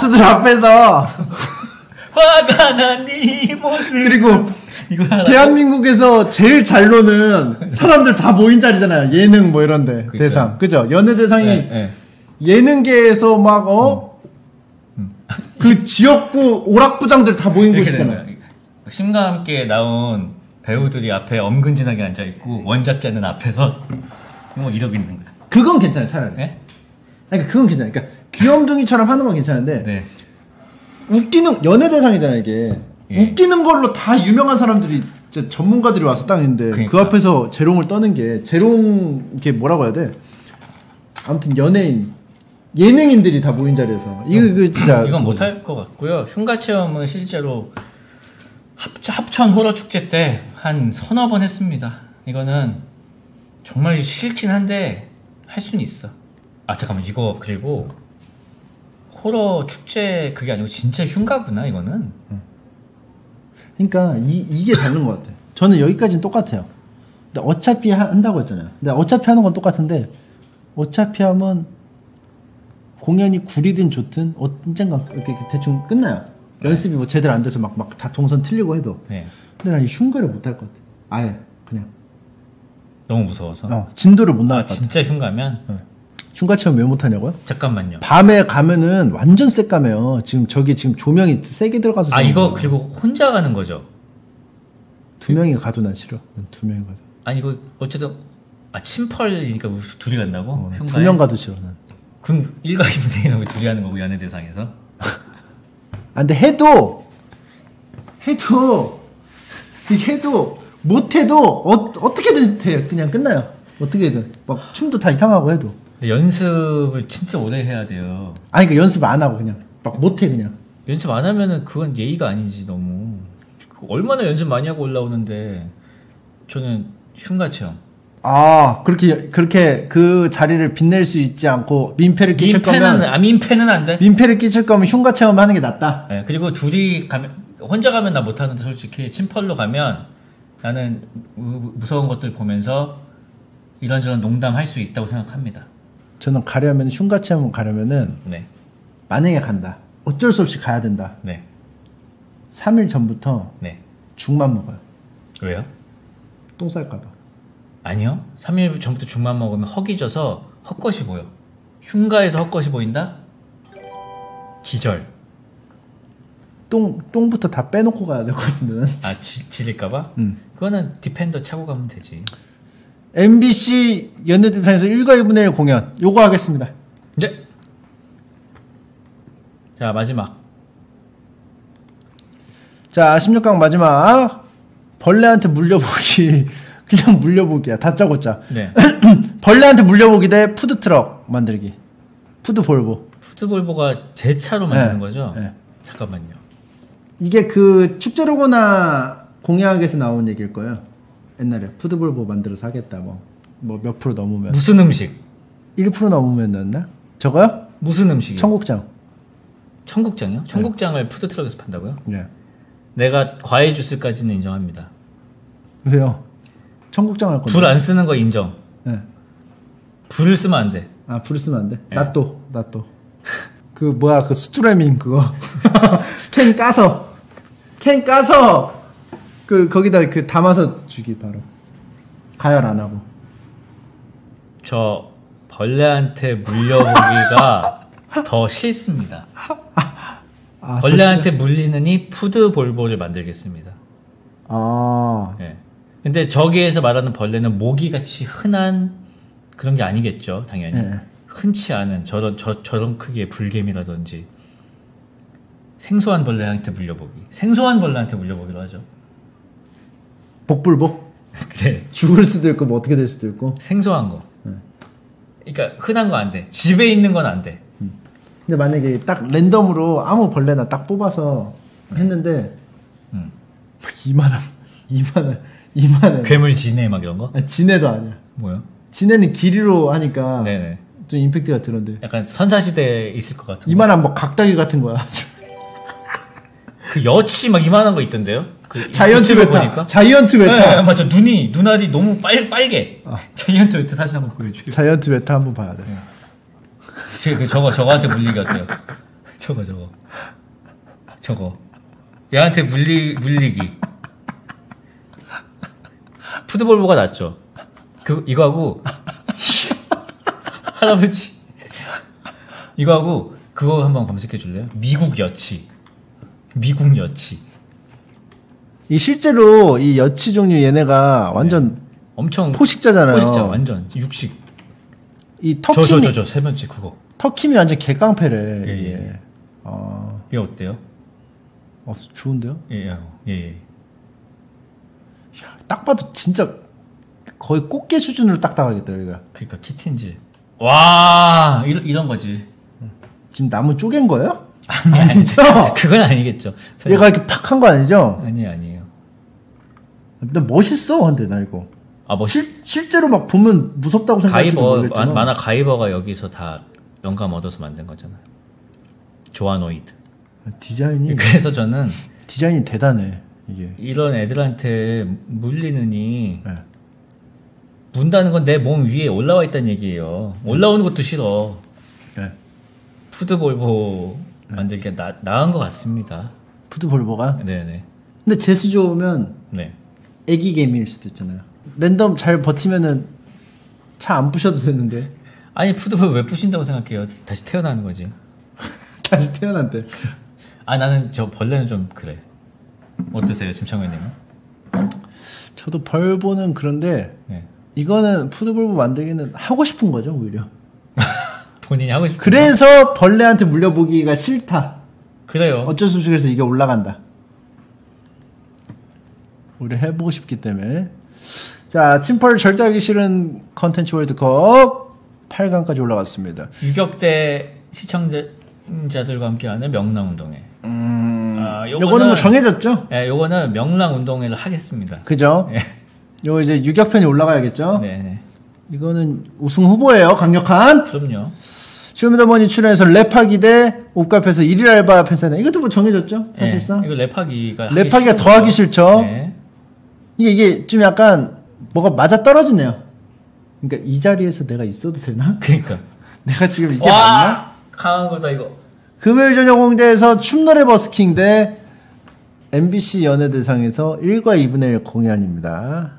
S1: 화가 난 네 모습.
S2: 그리고 대한민국에서 제일 잘 노는 사람들 다 모인 자리잖아요. 예능 뭐 이런데 그러니까요. 대상 그죠? 연예 대상이 네. 예능계에서 막 그 지역구 오락부장들 다 모인 곳이잖아요.
S1: 심과 함께 나온 배우들이 앞에 엄근진하게 앉아 있고 원작자는 앞에서 뭐 이러고 있는 거야.
S2: 그건 괜찮아요 차라리. 네? 아니 그건 괜찮아요. 그러니까 귀염둥이처럼 하는 건 괜찮은데
S1: 네.
S2: 웃기는 연예 대상이잖아요 이게. 예. 웃기는 걸로 다 유명한 사람들이 진짜 전문가들이 와서 딱 있는데 그러니까. 그 앞에서 재롱을 떠는 게 이게 뭐라고 해야 돼? 아무튼 예능인들이 다 모인 자리에서 이거 진짜
S1: 이건 못할 것 같고요. 흉가 체험은 실제로 합천 호러 축제 때 한 서너 번 했습니다. 이거는 정말 싫긴 한데 할 수는 있어. 아 잠깐만 이거 그리고 호러 축제 그게 아니고 진짜 흉가구나 이거는.
S2: 그러니까 이게 다른 것 같아. 저는 여기까지는 똑같아요. 근데 어차피 한다고 했잖아요. 근데 어차피 하는 건 똑같은데 어차피 하면 공연이 구리든 좋든 언젠가 이렇게 대충 끝나요. 네. 연습이 뭐 제대로 안 돼서 막 다 동선 틀리고 해도.
S1: 네.
S2: 근데 난 이 흉가를 못 할 것 같아. 아예 그냥.
S1: 너무 무서워서.
S2: 진도를 못 나갈 것 같아.
S1: 진짜 흉가면.
S2: 네. 흉가 체험 왜 못하냐고요?
S1: 잠깐만요.
S2: 밤에 가면은 완전 새까매요. 지금 조명이 세게 들어가서.
S1: 이거 그리고 혼자 가는 거죠?
S2: 2명이 가도 난 싫어. 난 2명이 가도.
S1: 아니 이거 어쨌든 침펄이니까 둘이 간다고?
S2: 2명 가도 싫어 난.
S1: 그럼 1과 2분의 1은 왜 둘이 하는 거고 연예 대상에서?
S2: 근데 해도 못해도 어떻게든 돼. 그냥 끝나요. 어떻게든 막 춤도 다 이상하고 해도.
S1: 연습을 진짜 오래 해야 돼요.
S2: 아니 그러니까 연습 안 하고 그냥 막 못해 그냥.
S1: 연습 안 하면은 그건 예의가 아니지 너무. 얼마나 연습 많이 하고 올라오는데 저는 흉가 체험.
S2: 그렇게 그 자리를 빛낼 수 있지 않고 민폐를 끼칠 거면
S1: 민폐는 안 돼.
S2: 민폐를 끼칠 거면 흉가 체험하는 게 낫다.
S1: 네, 그리고 둘이 가면 혼자 가면 나 못 하는데 솔직히 침펄로 가면 나는 무서운 것들 보면서 이런저런 농담할 수 있다고 생각합니다.
S2: 저는 흉가 체험 가려면은
S1: 네.
S2: 만약에 간다. 어쩔 수 없이 가야 된다.
S1: 네.
S2: 3일 전부터
S1: 네.
S2: 죽만 먹어요.
S1: 왜요?
S2: 똥 쌀까봐.
S1: 아니요. 3일 전부터 죽만 먹으면 허기져서 헛것이 보여. 흉가에서 헛것이 보인다? 기절.
S2: 똥부터 다 빼놓고 가야 될 것 같은데.
S1: 지릴까봐? 그거는 디펜더 차고 가면 되지.
S2: MBC 연예대상에서 1과 2분의 1 공연. 요거 하겠습니다.
S1: 네. 자, 마지막.
S2: 자, 16강 마지막. 벌레한테 물려보기. 그냥 물려보기야. 다짜고짜.
S1: 네.
S2: 벌레한테 물려보기 대 푸드트럭 만들기. 푸드볼보.
S1: 푸드볼보가 제 차로 만드는 거죠?
S2: 네.
S1: 잠깐만요.
S2: 이게 그 축제로거나 공약에서 나온 얘기일 거예요. 옛날에 푸드볼보 만들어서 하겠다. 뭐 몇 프로 넘으면.
S1: 무슨 음식?
S2: 1% 넘으면 넣었나? 저거요?
S1: 무슨 음식이요?
S2: 청국장.
S1: 청국장이요? 청국장을 푸드트럭에서 판다고요?
S2: 네.
S1: 내가 과일 주스까지는 인정합니다.
S2: 왜요? 청국장 할 건데.
S1: 불 안 쓰는 거 인정.
S2: 네.
S1: 불을 쓰면 안 돼.
S2: 불을 쓰면 안 돼? 네. 나또. 그 스트레밍 그거. 캔 까서 거기다 담아서 주기 바로. 가열 안 하고.
S1: 저 벌레한테 물려보기가 더 싫습니다. 벌레한테 물리느니 푸드볼보를 만들겠습니다. 네. 근데 저기에서 말하는 벌레는 모기같이 흔한 그런 게 아니겠죠, 당연히. 네. 흔치 않은 저런 크기의 불개미라든지 생소한 벌레한테 물려보기. 생소한 벌레한테 물려보기로 하죠.
S2: 복불복?
S1: 네.
S2: 죽을 수도 있고 뭐 어떻게 될 수도 있고.
S1: 생소한 거. 그러니까 흔한 거 안 돼. 집에 있는 건 안 돼.
S2: 근데 만약에 딱 랜덤으로 아무 벌레나 딱 뽑아서 했는데 2만원
S1: 괴물 지네 막 이런 거?
S2: 지네도 아니야.
S1: 뭐야?
S2: 지네는 길이로 하니까 네네. 좀 임팩트가 들었는데
S1: 약간 선사시대에 있을 것 같은
S2: 2만원 뭐 각다기 같은 거야.
S1: 그 여치 막 이만한 거 있던데요? 그
S2: 자이언트 베타 보니까? 자이언트 베타.
S1: 네, 맞아. 눈알이 너무 빨개. 자이언트 베타 사진 한번 보여줘요.
S2: 자이언트 베타 한번 봐야 돼.
S1: 저거한테 물리기 어때요? 저거 얘한테 물리기 푸드볼보가 낫죠. 이거하고 할아버지 이거하고 그거 한번 검색해 줄래요? 미국 여치.
S2: 이 실제로 이 여치 종류 얘네가 완전
S1: 엄청
S2: 포식자잖아요.
S1: 포식자 완전 육식.
S2: 이 터킴이
S1: 세 번째 그거.
S2: 터킴이 완전 개깡패래.
S1: 예. 얘 어때요?
S2: 좋은데요?
S1: 예.
S2: 야, 딱 봐도 진짜 거의 꽃게 수준으로 딱딱하겠다 여기가.
S1: 그러니까 키틴질. 와 이런 거지.
S2: 지금 나무 쪼갠 거예요?
S1: 아니죠. 그건 아니겠죠.
S2: 얘가 이렇게 팍 한 거 아니죠?
S1: 아니에요.
S2: 근데 멋있어. 근데 나 이거. 실제로 막 보면 무섭다고 생각할지도 모르겠지만
S1: 만화 가이버가 여기서 다 영감 얻어서 만든 거잖아요. 조아노이드.
S2: 디자인이.
S1: 그래서 저는
S2: 디자인이 대단해. 이게.
S1: 이런 애들한테 물리느니 문다는 건 내 몸 위에 올라와 있다는 얘기예요. 올라오는 것도 싫어.
S2: 네.
S1: 푸드볼보 만들기가 나은 것 같습니다.
S2: 푸드볼보가?
S1: 네네.
S2: 근데 재수 좋으면 애기 개미일 수도 있잖아요. 랜덤 잘 버티면은 차 안 부셔도 되는데.
S1: 아니 푸드볼 왜 부신다고 생각해요? 다시 태어나는 거지.
S2: 다시 태어난대.
S1: 나는 저 벌레는 좀 그래. 어떠세요, 김창현님은?
S2: 저도 벌보는 그런데 이거는 푸드볼보 만들기는 하고 싶은 거죠 오히려.
S1: 본인이 하고 싶은.
S2: 그래서 벌레한테 물려보기가 싫다.
S1: 그래요.
S2: 어쩔 수 없이 그래서 이게 올라간다. 우리 해보고 싶기 때문에. 자, 침펄 절대 하기 싫은 컨텐츠 월드컵 8강까지 올라갔습니다.
S1: 유격대 시청자들과 함께하는 명랑운동회.
S2: 요거는 뭐 정해졌죠?
S1: 네, 요거는 명랑운동회를 하겠습니다.
S2: 그죠?
S1: 네.
S2: 요거 이제 유격편이 올라가야겠죠?
S1: 네.
S2: 이거는 우승 후보예요, 강력한.
S1: 그럼요.
S2: 쇼미더머니 출연해서 랩하기 대 옷값에서 1일 알바 팬사는 이것도 뭐 정해졌죠? 사실상.
S1: 이거 랩하기가
S2: 더 하기 싫죠? 네. 이게 좀 약간 뭐가 맞아 떨어지네요. 그러니까 이 자리에서 내가 있어도 되나?
S1: 그러니까.
S2: 내가 지금 이게 맞나?
S1: 강한 거다 이거.
S2: 금요일 저녁 홍대에서 춤노래 버스킹 대 MBC 연예대상에서 1과 2분의 1 공연입니다.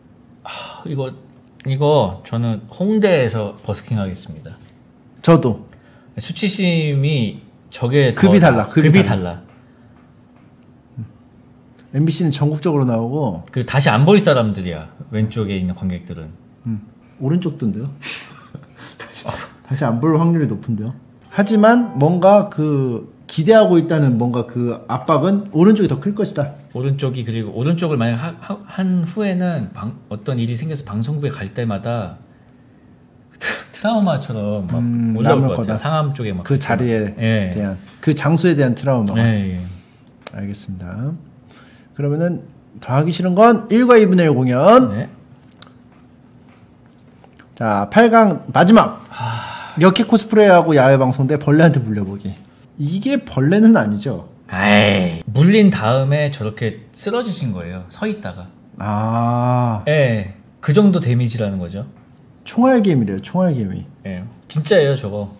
S1: 이거 저는 홍대에서 버스킹 하겠습니다.
S2: 저도.
S1: 수치심이 저게
S2: 급이 달라.
S1: 급이 달라.
S2: MBC는 전국적으로 나오고
S1: 다시 안 보일 사람들이야. 왼쪽에 있는 관객들은.
S2: 오른쪽도인데요. 다시 안 볼 확률이 높은데요. 하지만 뭔가 기대하고 있다는 뭔가 압박은 오른쪽이 더 클 것이다.
S1: 오른쪽이 그리고 오른쪽을 만약 한 후에는 어떤 일이 생겨서 방송국에 갈 때마다 트라우마처럼 막 올라올 것 같아요. 상암 쪽에 막
S2: 그 자리에 대한 그 장소에 대한 트라우마. 알겠습니다. 그러면은 더 하기 싫은 건 1과 2분의 1 공연.
S1: 네.
S2: 자, 8강 마지막. 역해 코스프레하고 야외 방송 대 벌레한테 물려보기. 이게 벌레는 아니죠.
S1: 에이, 물린 다음에 저렇게 쓰러지신 거예요. 서 있다가. 예, 그 정도 데미지라는 거죠.
S2: 총알개미래요, 총알개미.
S1: 예, 진짜예요, 저거.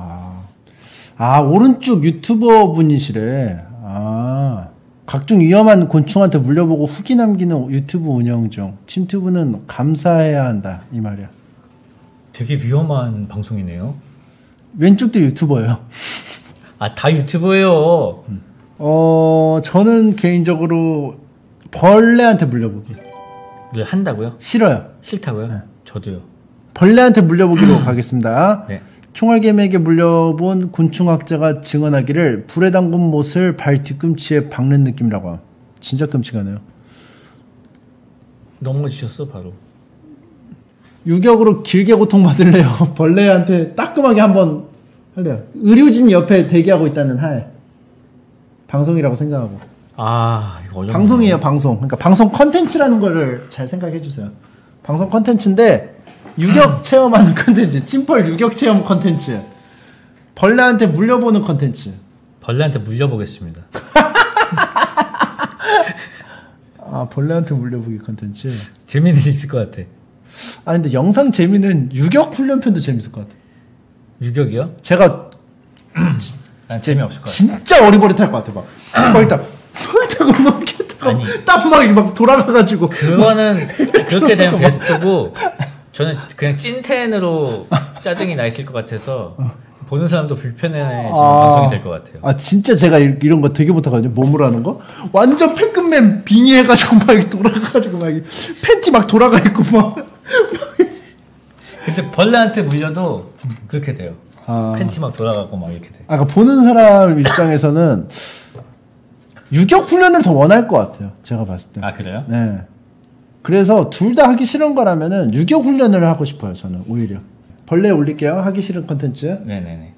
S2: 오른쪽 유튜버 분이시래. 각종 위험한 곤충한테 물려보고 후기 남기는 유튜브 운영 중. 침투부는 감사해야 한다, 이 말이야.
S1: 되게 위험한 방송이네요.
S2: 왼쪽도 유튜버예요.
S1: 아, 다 유튜브예요.
S2: 저는 개인적으로 벌레한테 물려보기.
S1: 한다고요?
S2: 싫어요.
S1: 싫다고요? 네. 저도요.
S2: 벌레한테 물려보기로 가겠습니다.
S1: 네.
S2: 총알개미에게 물려본 곤충학자가 증언하기를 불에 담근 못을 발 뒤꿈치에 박는 느낌이라고 함. 진짜 끔찍하네요.
S1: 넘어지셨어 바로.
S2: 유격으로 길게 고통받을래요? 벌레한테 따끔하게 한번 할래요. 의료진 옆에 대기하고 있다는 하에. 방송이라고 생각하고.
S1: 아, 이거 어렵네.
S2: 방송이에요, 방송. 그러니까 방송 컨텐츠라는 거를 잘 생각해 주세요. 방송 컨텐츠인데 유격 체험하는 컨텐츠. 찐펄 유격 체험 컨텐츠. 벌레한테 물려보는 컨텐츠.
S1: 벌레한테 물려보겠습니다.
S2: 아, 벌레한테 물려보기 컨텐츠.
S1: 재미는 있을 것 같아.
S2: 아, 근데 영상 재미는 유격 훈련편도 재밌을 것 같아.
S1: 유격이요?
S2: 제가
S1: 난 재미없을 것 같아.
S2: 진짜 어리버리탈 것 같아. 막 일단 막 이렇게 땀막 돌아가가지고.
S1: 그거는 그렇게 되면 베스트고, 저는 그냥 찐텐으로 짜증이 나 있을 것 같아서 보는 사람도 불편해지는 방송이 될 것 같아요.
S2: 아, 진짜 제가 이런 거 되게 못하거든요. 몸으로 하는 거. 완전 패급맨 빙의해가지고 막 돌아가가지고 막 팬티 막 돌아가 있고 막.
S1: 근데 벌레한테 물려도 그렇게 돼요. 팬티 막 돌아가고 막 이렇게 돼.
S2: 그러니까 보는 사람 입장에서는 유격 훈련을 더 원할 것 같아요. 제가 봤을 때.
S1: 아, 그래요?
S2: 네. 그래서 둘 다 하기 싫은 거라면은 유격 훈련을 하고 싶어요. 저는 오히려. 벌레 올릴게요. 하기 싫은 컨텐츠.
S1: 네네네.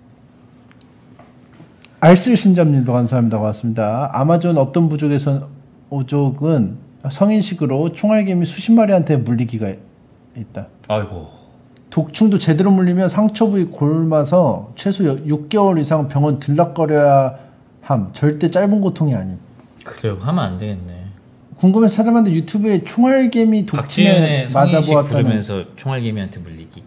S2: 알쓸신잡님도 감사합니다. 고맙습니다. 아마존 어떤 오족은 성인식으로 총알개미 수십 마리한테 물리기가 있다.
S1: 아이고.
S2: 독충도 제대로 물리면 상처 부위 골마서 최소 6개월 이상 병원 들락거려야 함. 절대 짧은 고통이 아님.
S1: 그래요. 하면 안 되겠네.
S2: 궁금해서 찾아봤는데 유튜브에 총알개미 독침에 맞아보았다는.
S1: 부르면서 총알개미한테 물리기.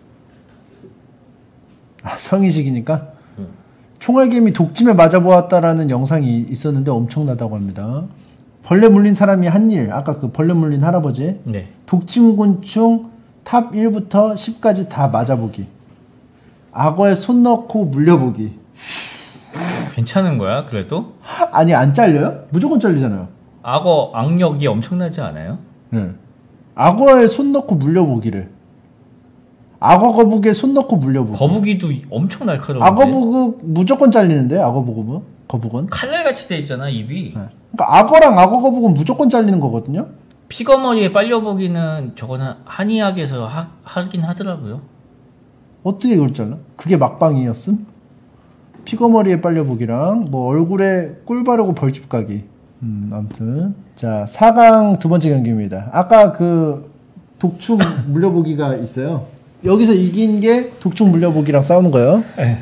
S2: 아, 성인식이니까? 총알개미 독침에 맞아보았다라는 영상이 있었는데 엄청나다고 합니다. 벌레 물린 사람이 한 일, 아까 그 벌레 물린 할아버지.
S1: 네.
S2: 독침곤충 탑 1부터 10까지 다 맞아보기. 악어에 손 넣고 물려보기.
S1: 괜찮은 거야, 그래도?
S2: 아니, 안 잘려요? 무조건 잘리잖아요.
S1: 악어 악력이 엄청나지 않아요?
S2: 네. 악어에 손 넣고 물려보기를. 악어 거북이에 손 넣고 물려보기.
S1: 거북이도 엄청 날카로운데.
S2: 악어 거북 무조건 잘리는데, 악어 거북은.
S1: 칼날같이 돼 있잖아, 입이.
S2: 네. 그러니까 악어랑 악어 거북은 무조건 잘리는 거거든요.
S1: 피거머리에 빨려보기는 저거는 한의학에서 하긴 하더라고요.
S2: 어떻게 이걸 잘라? 그게 막방이었음? 피거머리에 빨려보기랑 뭐 얼굴에 꿀 바르고 벌집 가기. 아무튼 자, 4강 두 번째 경기입니다. 아까 그 독충 물려보기가 있어요. 여기서 이긴 게 독충 물려보기랑 싸우는 거예요.
S1: 네.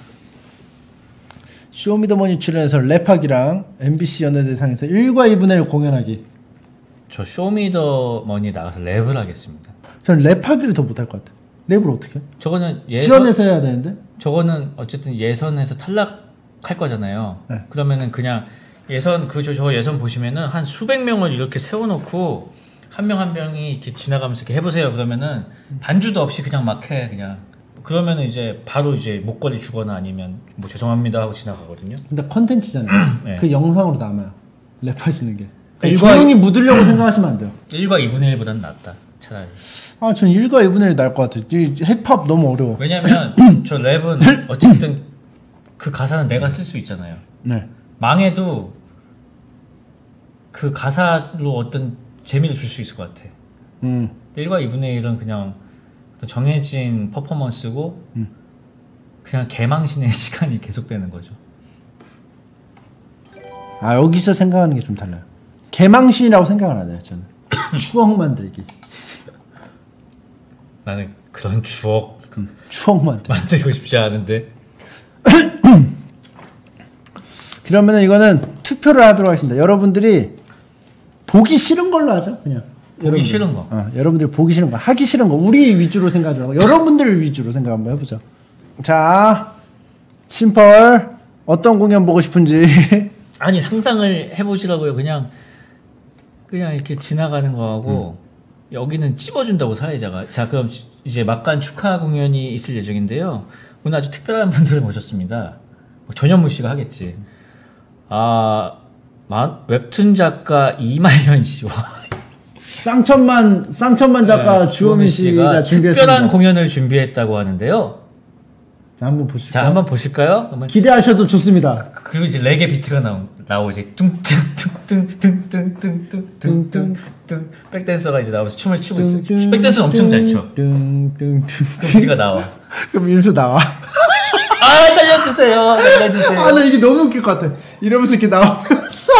S2: 쇼미더머니 출연해서 랩하기랑 MBC 연예대상에서 1과 2분의 1 공연하기.
S1: 저 쇼미더머니 나가서 랩을 하겠습니다.
S2: 저는 랩하기를 더 못할 것 같아요. 랩을 어떻게 해?
S1: 저거는
S2: 지원해서 해야 되는데?
S1: 저거는 어쨌든 예선에서 탈락할 거잖아요.
S2: 네.
S1: 그러면은 그냥 예선 저 예선 보시면은 한 수백 명을 이렇게 세워놓고 한 명 한 명이 이렇게 지나가면서 이렇게 해보세요. 그러면은 반주도 없이 그냥 막 해. 그냥 그러면은 이제 바로 이제 목걸이 주거나 아니면 뭐 죄송합니다 하고 지나가거든요.
S2: 근데 컨텐츠잖아요. 네. 그 영상으로 남아요. 랩하시는 게.
S1: 조용히
S2: 묻으려고 생각하시면 안 돼요.
S1: 1과 2분의 1보다는 낫다. 차라리.
S2: 아, 전 1과 2분의 1 나을 것 같아요. 힙합 너무 어려워.
S1: 왜냐면 저 랩은 어쨌든 그 가사는 내가 쓸 수 있잖아요.
S2: 네.
S1: 망해도 그 가사로 어떤 재미를 줄 수 있을 것 같아. 1과 2분의 1은 그냥 정해진 퍼포먼스고 그냥 개망신의 시간이 계속되는 거죠.
S2: 아, 여기서 생각하는 게 좀 달라요. 개망신이라고 생각을 안 해요, 저는. 추억 만들기.
S1: 나는 그런 추억
S2: 만들고
S1: 싶지 않은데.
S2: 그러면은 이거는 투표를 하도록 하겠습니다. 여러분들이 보기 싫은 걸로 하죠, 그냥.
S1: 보기 싫은 거.
S2: 여러분들 보기 싫은 거, 하기 싫은 거, 우리 위주로 생각하고 여러분들 위주로 생각 한번 해보죠. 자, 심펄 어떤 공연 보고 싶은지.
S1: 아니, 상상을 해보시라고요. 그냥 이렇게 지나가는 거하고 여기는 찝어준다고 사회자가. 자, 그럼 이제 막간 축하 공연이 있을 예정인데요. 오늘 아주 특별한 분들을 모셨습니다. 전현무 씨가 하겠지. 웹툰 작가 이말년 씨.
S2: 쌍천만 작가 네, 주호민 씨가 준비했습니다.
S1: 특별한 공연을 준비했다고 하는데요.
S2: 자, 한번 보실까요?
S1: 자, 한번 보실까요?
S2: 기대하셔도 좋습니다.
S1: 그리고 이제 레게 비트가 나오지. 뚱뚱뚱뚱뚱뚱뚱뚱뚱뚱 백댄서가 이제 나와서 춤을 추고 있어. 백댄서는 엄청 잘 춰. 그럼 우리가 나와.
S2: 그럼 임수 나와.
S1: 살려주세요.
S2: 나 이게 너무 웃길 것 같아. 이러면서 이렇게 나오면서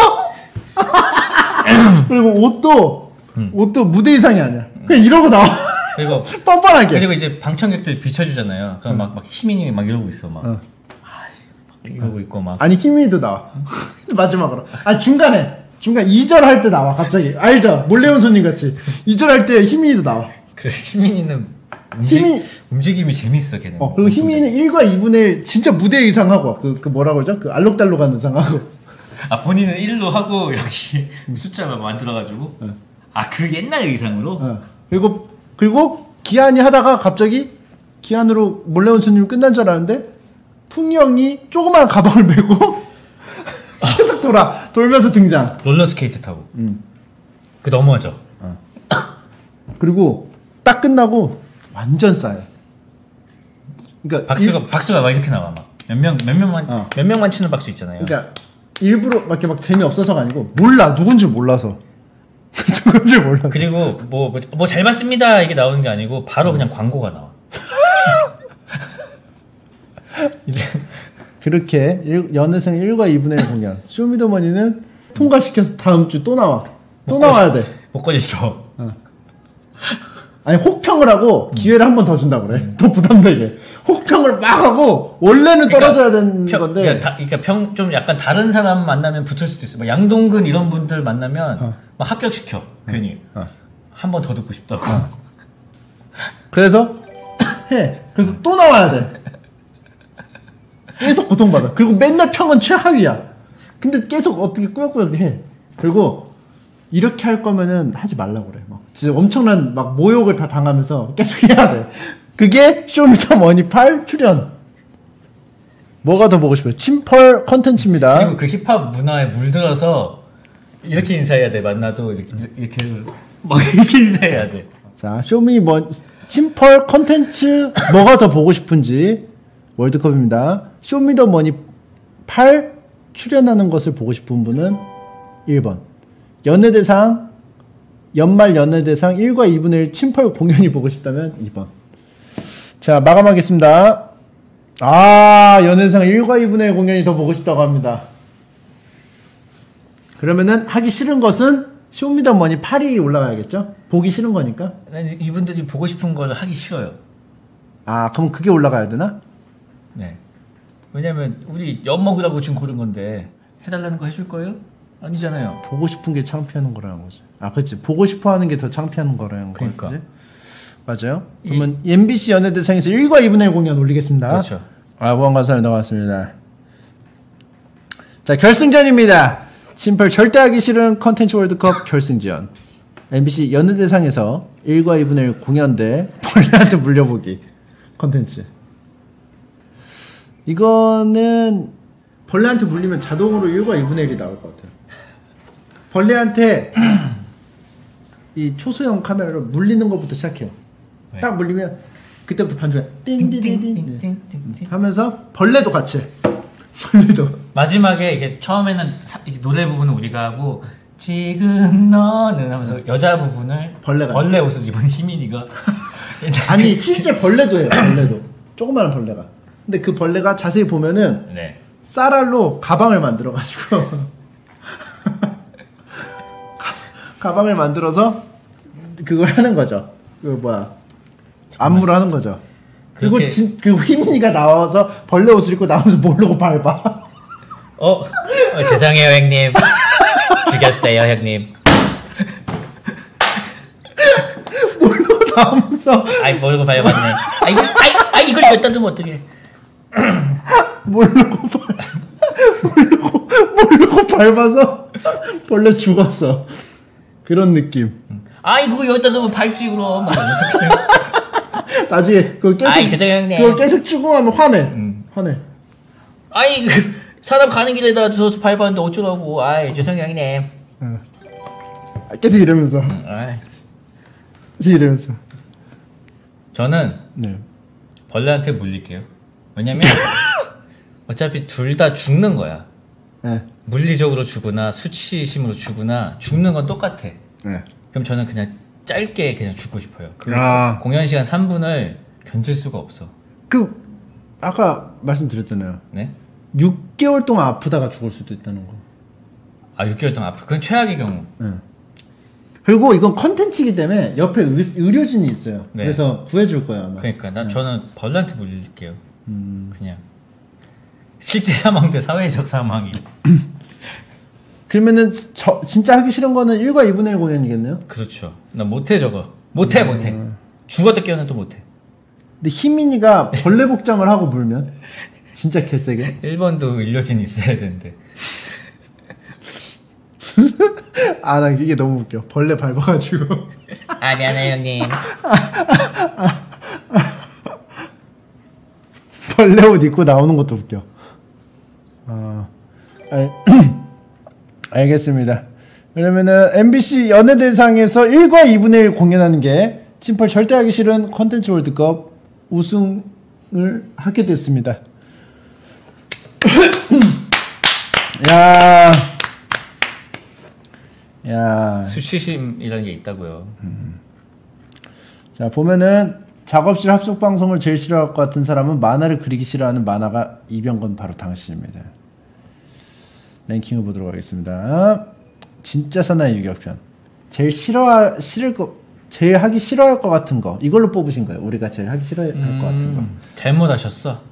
S2: 그리고 옷도 무대 이상이 아니야. 그냥 이러고 나와.
S1: 그리고
S2: 뻔뻔하게.
S1: 그리고 이제 방청객들 비춰주잖아요. 그럼 막 희민이 막 이러고 있어. 막 이러고 있고 막.
S2: 아니 희민이도 나와. 마지막으로. 중간 2절 할 때 나와 갑자기. 알죠? 몰래 온 손님 같이. 2절 할 때 희민이도 나와.
S1: 그래 희민이는 움직임이 재밌어 걔는.
S2: 그리고 희민이는 1과 2분의 1 진짜 무대 의상하고 그 뭐라 그러죠? 그 알록달록한 의상하고.
S1: 본인은 1로 하고 여기 숫자 만들어가지고. 그 옛날 의상으로.
S2: 그리고 기한이 하다가 갑자기 기한으로 몰래 온 손님 끝난 줄 알았는데 풍이 형이 조그만 가방을 메고 계속 돌면서 등장.
S1: 롤러스케이트 타고. 그 넘어져.
S2: 그리고 딱 끝나고 완전 싸요.
S1: 그러니까 박수가 막 이렇게 나와. 막 몇 명만 치는 박수 있잖아요.
S2: 그러니까 일부러 막 재미없어서가 아니고 누군지 몰라서.
S1: 그리고 뭐 잘 봤습니다 이게 나오는 게 아니고 바로 그냥 광고가 나와.
S2: 그렇게 연애생 1과 2분의 1 공연 쇼미더머니는 통과시켜서 다음 주 또 나와야 돼.
S1: 목걸이 줘.
S2: 아니 혹평을 하고 기회를 한 번 더 준다고 그래. 더 부담되게 혹평을 막 하고 원래는 떨어져야 되는 건데.
S1: 그러니까 좀 약간 다른 사람 만나면 붙을 수도 있어. 막 양동근 이런 분들 만나면 막 합격시켜 괜히. 한 번 더 듣고 싶다고.
S2: 그래서 그래서 또 나와야 돼. 계속 고통받아. 그리고 맨날 평은 최하위야. 근데 계속 어떻게 꾸역꾸역 해. 그리고 이렇게 할 거면은 하지 말라고 그래. 막 진짜 엄청난 막 모욕을 다 당하면서 계속 해야 돼. 그게 쇼미더머니 8 출연. 뭐가 더 보고 싶어요? 침펄 컨텐츠입니다.
S1: 그리고 그 힙합 문화에 물들어서 이렇게 인사해야 돼. 만나도 이렇게 인사해야 돼.
S2: 자, 침펄 컨텐츠 뭐가 더 보고 싶은지 월드컵입니다. 쇼미더머니 8 출연하는 것을 보고 싶은 분은 1번. 연예대상 연말 연예대상 1과 2분의 1 침펄 공연이 보고 싶다면 2번. 자, 마감하겠습니다. 연예대상 1과 2분의 1 공연이 더 보고 싶다고 합니다. 그러면은 하기 싫은 것은 쇼미더머니 8이 올라가야겠죠? 보기 싫은 거니까.
S1: 이분들이 보고 싶은 걸 하기 싫어요.
S2: 그럼 그게 올라가야 되나?
S1: 네. 왜냐면 우리 엿 먹으라고 지금 고른 건데 해달라는 거 해줄 거예요? 아니잖아요.
S2: 보고 싶은 게 창피하는 거라는 거지. 그렇지. 보고 싶어 하는 게 더 창피한 거라는 거지.
S1: 그러니까.
S2: 맞아요. 그러면 MBC 연예대상에서 1과 2분의 1 공연 올리겠습니다.
S1: 그렇죠.
S2: 후원 감사합니다. 고맙습니다. 자, 결승전입니다. 침펄 절대 하기 싫은 컨텐츠 월드컵 결승전. MBC 연예대상에서 1과 2분의 1 공연 대 벌레한테 물려보기 컨텐츠. 이거는 벌레한테 물리면 자동으로 1과 2분의 1이 나올 것 같아요. 벌레한테 이 초소형 카메라로 물리는 것부터 시작해요. 네. 딱 물리면 그때부터 반주해 띵띵띵띵띵 하면서 벌레도 같이 해. 벌레도
S1: 마지막에 이게 처음에는 노래 부분은 우리가 하고 지금 너는 하면서 여자 부분을 벌레 옷을 입은 희민이가
S2: 아니 실제 벌레도 해요. 벌레도 조그마한 벌레가. 근데 그 벌레가 자세히 보면은 쌀알로 가방을 만들어가지고 가방을 만들어서 그걸 하는 거죠. 안무를 하는 거죠. 그리고 그리고 희민이가 나와서 벌레 옷을 입고 나오면서 모르고 밟아.
S1: 죄송해요 형님. 죽였어요 형님.
S2: 모르고 나오면서
S1: 모르고 밟았네. 이걸 여기다 두면 어떡해.
S2: 모르고 밟아서 벌레 죽었어. 그런 느낌.
S1: 그거 여기다 놓으면 밟지 그럼.
S2: 나중에 그거 계속
S1: 죄송해요 형님.
S2: 그거 계속 추궁하면 화내. 화내.
S1: 아이 사람 가는 길에다 둬서 밟았는데 어쩌라고. 아이 죄송해요 형님.
S2: 계속 이러면서. 계속 이러면서.
S1: 저는 벌레한테 물릴게요. 왜냐면 어차피 둘 다 죽는 거야. 네. 물리적으로 죽으나 수치심으로 죽으나 죽는 건 똑같아. 네. 그럼 저는 그냥 짧게 그냥 죽고 싶어요. 공연 시간 3분을 견딜 수가 없어.
S2: 아까 말씀드렸잖아요. 네? 6개월 동안 아프다가 죽을 수도 있다는 거.
S1: 6개월 동안 그건 최악의 경우. 네.
S2: 그리고 이건 컨텐츠이기 때문에 옆에 의료진이 있어요. 네. 그래서 구해줄 거예요, 아마.
S1: 그러니까 저는 벌레한테 물릴게요. 그냥. 실제 사망 대 사회적 사망이.
S2: 그러면은 진짜 하기 싫은 거는 1과 2분의 1 공연이겠네요?
S1: 그렇죠. 나 못해 저거. 못해. 죽어도 깨어나도 못해.
S2: 근데 희민이가 벌레 복장을 하고 물면 진짜 개세게.
S1: 1번도 의료진 있어야 되는데.
S2: 나 이게 너무 웃겨. 벌레 밟아가지고.
S1: 미안해요 형님.
S2: 벌레 옷 입고 나오는 것도 웃겨. 알겠습니다. 그러면은 MBC 연예대상에서 1과 2분의 1 공연하는 게 침펄 절대 하기 싫은 컨텐츠 월드컵 우승을 하게 됐습니다. 야.
S1: 수치심이라는 게 있다고요.
S2: 자, 보면은 작업실 합숙 방송을 제일 싫어할 것 같은 사람은 만화를 그리기 싫어하는 만화가 이병건 바로 당신입니다. 랭킹을 보도록 하겠습니다. 진짜 사나이 유격편. 제일 제일 하기 싫어할 것 같은 거. 이걸로 뽑으신 거예요. 우리가 제일 하기 싫어할 것 같은 거.
S1: 잘못하셨어.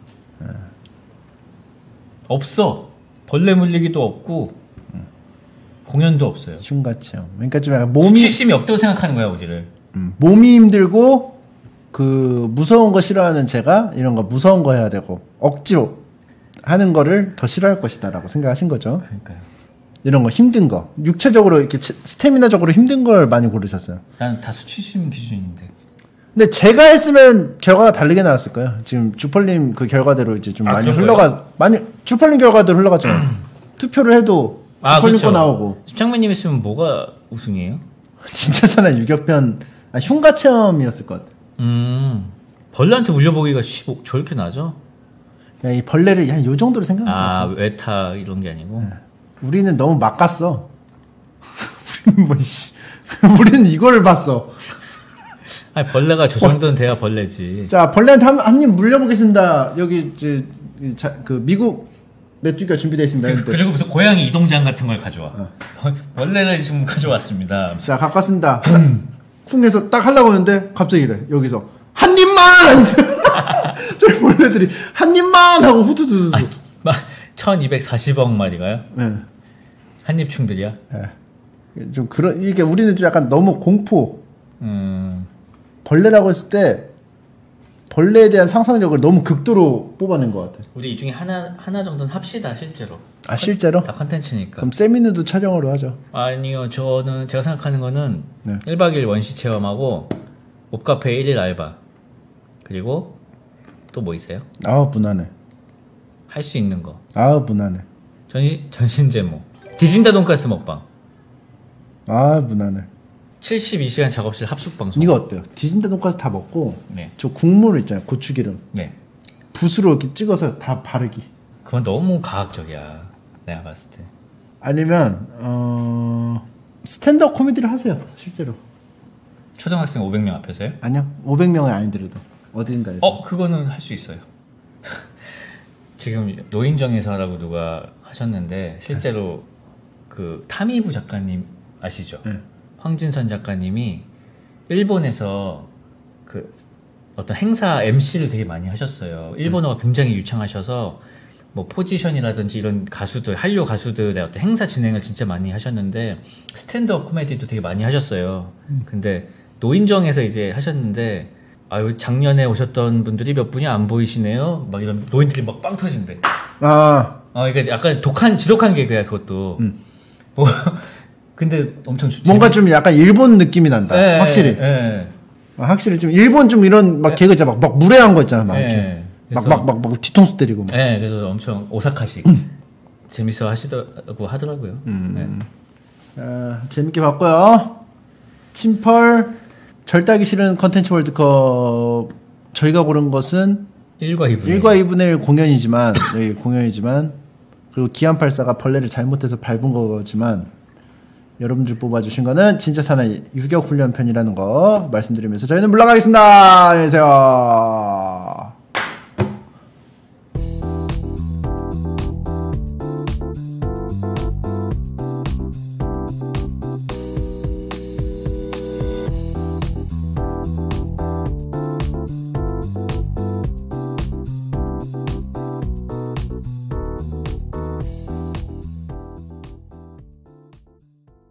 S1: 없어. 벌레 물리기도 없고 공연도 없어요.
S2: 흉가체험. 그러니까 좀 약간
S1: 수치심이 없다고 생각하는 거야 우리를.
S2: 몸이 힘들고 무서운 거 싫어하는 제가 이런 거 무서운 거 해야 되고 억지로 하는 거를 더 싫어할 것이다라고 생각하신 거죠.
S1: 그러니까요.
S2: 이런 거 힘든 거 육체적으로 이렇게 스태미나적으로 힘든 걸 많이 고르셨어요.
S1: 나는 다 수치심 기준인데.
S2: 근데 제가 했으면 결과가 다르게 나왔을 거예요. 지금 주펄님 그 결과대로 이제 좀 많이 주펄님 결과대로 흘러갔잖아요. 투표를 해도 주펄님 거 나오고.
S1: 십창맨님 했으면 뭐가 우승이에요?
S2: 진짜 사나이 유격편 흉가 체험이었을 것 같아.
S1: 벌레한테 물려보기가 저렇게 나죠?
S2: 야, 이 벌레를 요 정도로 생각하는
S1: 거야. 외타 이런 게 아니고.
S2: 네. 우리는 너무 막 갔어. 우리는 이거를 봤어.
S1: 벌레가 저 정도는 돼야 벌레지.
S2: 자, 벌레한테 한 입 물려보겠습니다. 여기 미국 메뚜기가 준비되어 있습니다.
S1: 그리고 무슨 고양이 이동장 같은 걸 가져와. 벌레를 지금 가져왔습니다.
S2: 자, 가깝습니다. 쿵 해서 딱 하려고 하는데 갑자기 이래. 여기서 한 입만! 저 벌레들이 한 입만! 하고 후두두두.
S1: 1240억 마리가요?
S2: 네.
S1: 한입충들이야?
S2: 네. 좀 이게 우리는 좀 약간 너무 공포. 벌레라고 했을 때 벌레에 대한 상상력을 너무 극도로 뽑아낸 것 같아.
S1: 우리 이 중에 하나 정도는 합시다, 실제로.
S2: 실제로?
S1: 다 컨텐츠니까.
S2: 그럼 세미누도 촬영으로 하죠.
S1: 아니요, 제가 생각하는 거는 1박 2일 원시 체험하고 옵카페 1일 알바. 그리고 또 뭐 있어요?
S2: 무난해.
S1: 할 수 있는 거.
S2: 무난해.
S1: 전신 제모. 디진다 돈가스 먹방.
S2: 무난해.
S1: 72시간 작업실 합숙 방송.
S2: 이거 어때요? 디진다 돈가스 다 먹고 저 국물 있잖아요. 고추기름. 붓으로 이렇게 찍어서 다 바르기.
S1: 그건 너무 과학적이야. 내가 봤을 때.
S2: 아니면 스탠드업 코미디를 하세요. 실제로.
S1: 초등학생 500명 앞에서요?
S2: 아니요. 500명은 아니더라도 어딘가에서.
S1: 그거는 할 수 있어요. 지금 노인정에서 하라고 누가 하셨는데 실제로 그 타미부 작가님 아시죠? 황진선 작가님이 일본에서 그 어떤 행사 MC를 되게 많이 하셨어요. 일본어가 굉장히 유창하셔서 뭐 포지션이라든지 이런 가수들, 한류 가수들의 어떤 행사 진행을 진짜 많이 하셨는데 스탠드업 코미디도 되게 많이 하셨어요. 근데 노인정에서 이제 하셨는데 작년에 오셨던 분들이 몇 분이 안 보이시네요. 막 이런 노인들이 막 빵 터진대. 이게 약간 지독한 개그야 그것도. 뭐 근데 엄청
S2: 뭔가 좀 약간 일본 느낌이 난다. 확실히. 확실히 좀 일본 좀 이런 막 개그 있잖아. 막 무례한 거 있잖아. 막 이렇게. 막 뒤통수 때리고.
S1: 네, 그래서 엄청 오사카식 재밌어 하시더라고 하더라고요.
S2: 재밌게 봤고요. 침펄 절따기 싫은 컨텐츠 월드컵 저희가 고른 것은
S1: 1과
S2: 2분의 1 공연이지만 그리고 기안84가 벌레를 잘못해서 밟은 거지만 여러분들 뽑아주신 거는 진짜 사나이 유격 훈련편이라는 거 말씀드리면서 저희는 물러가겠습니다. 안녕히 계세요.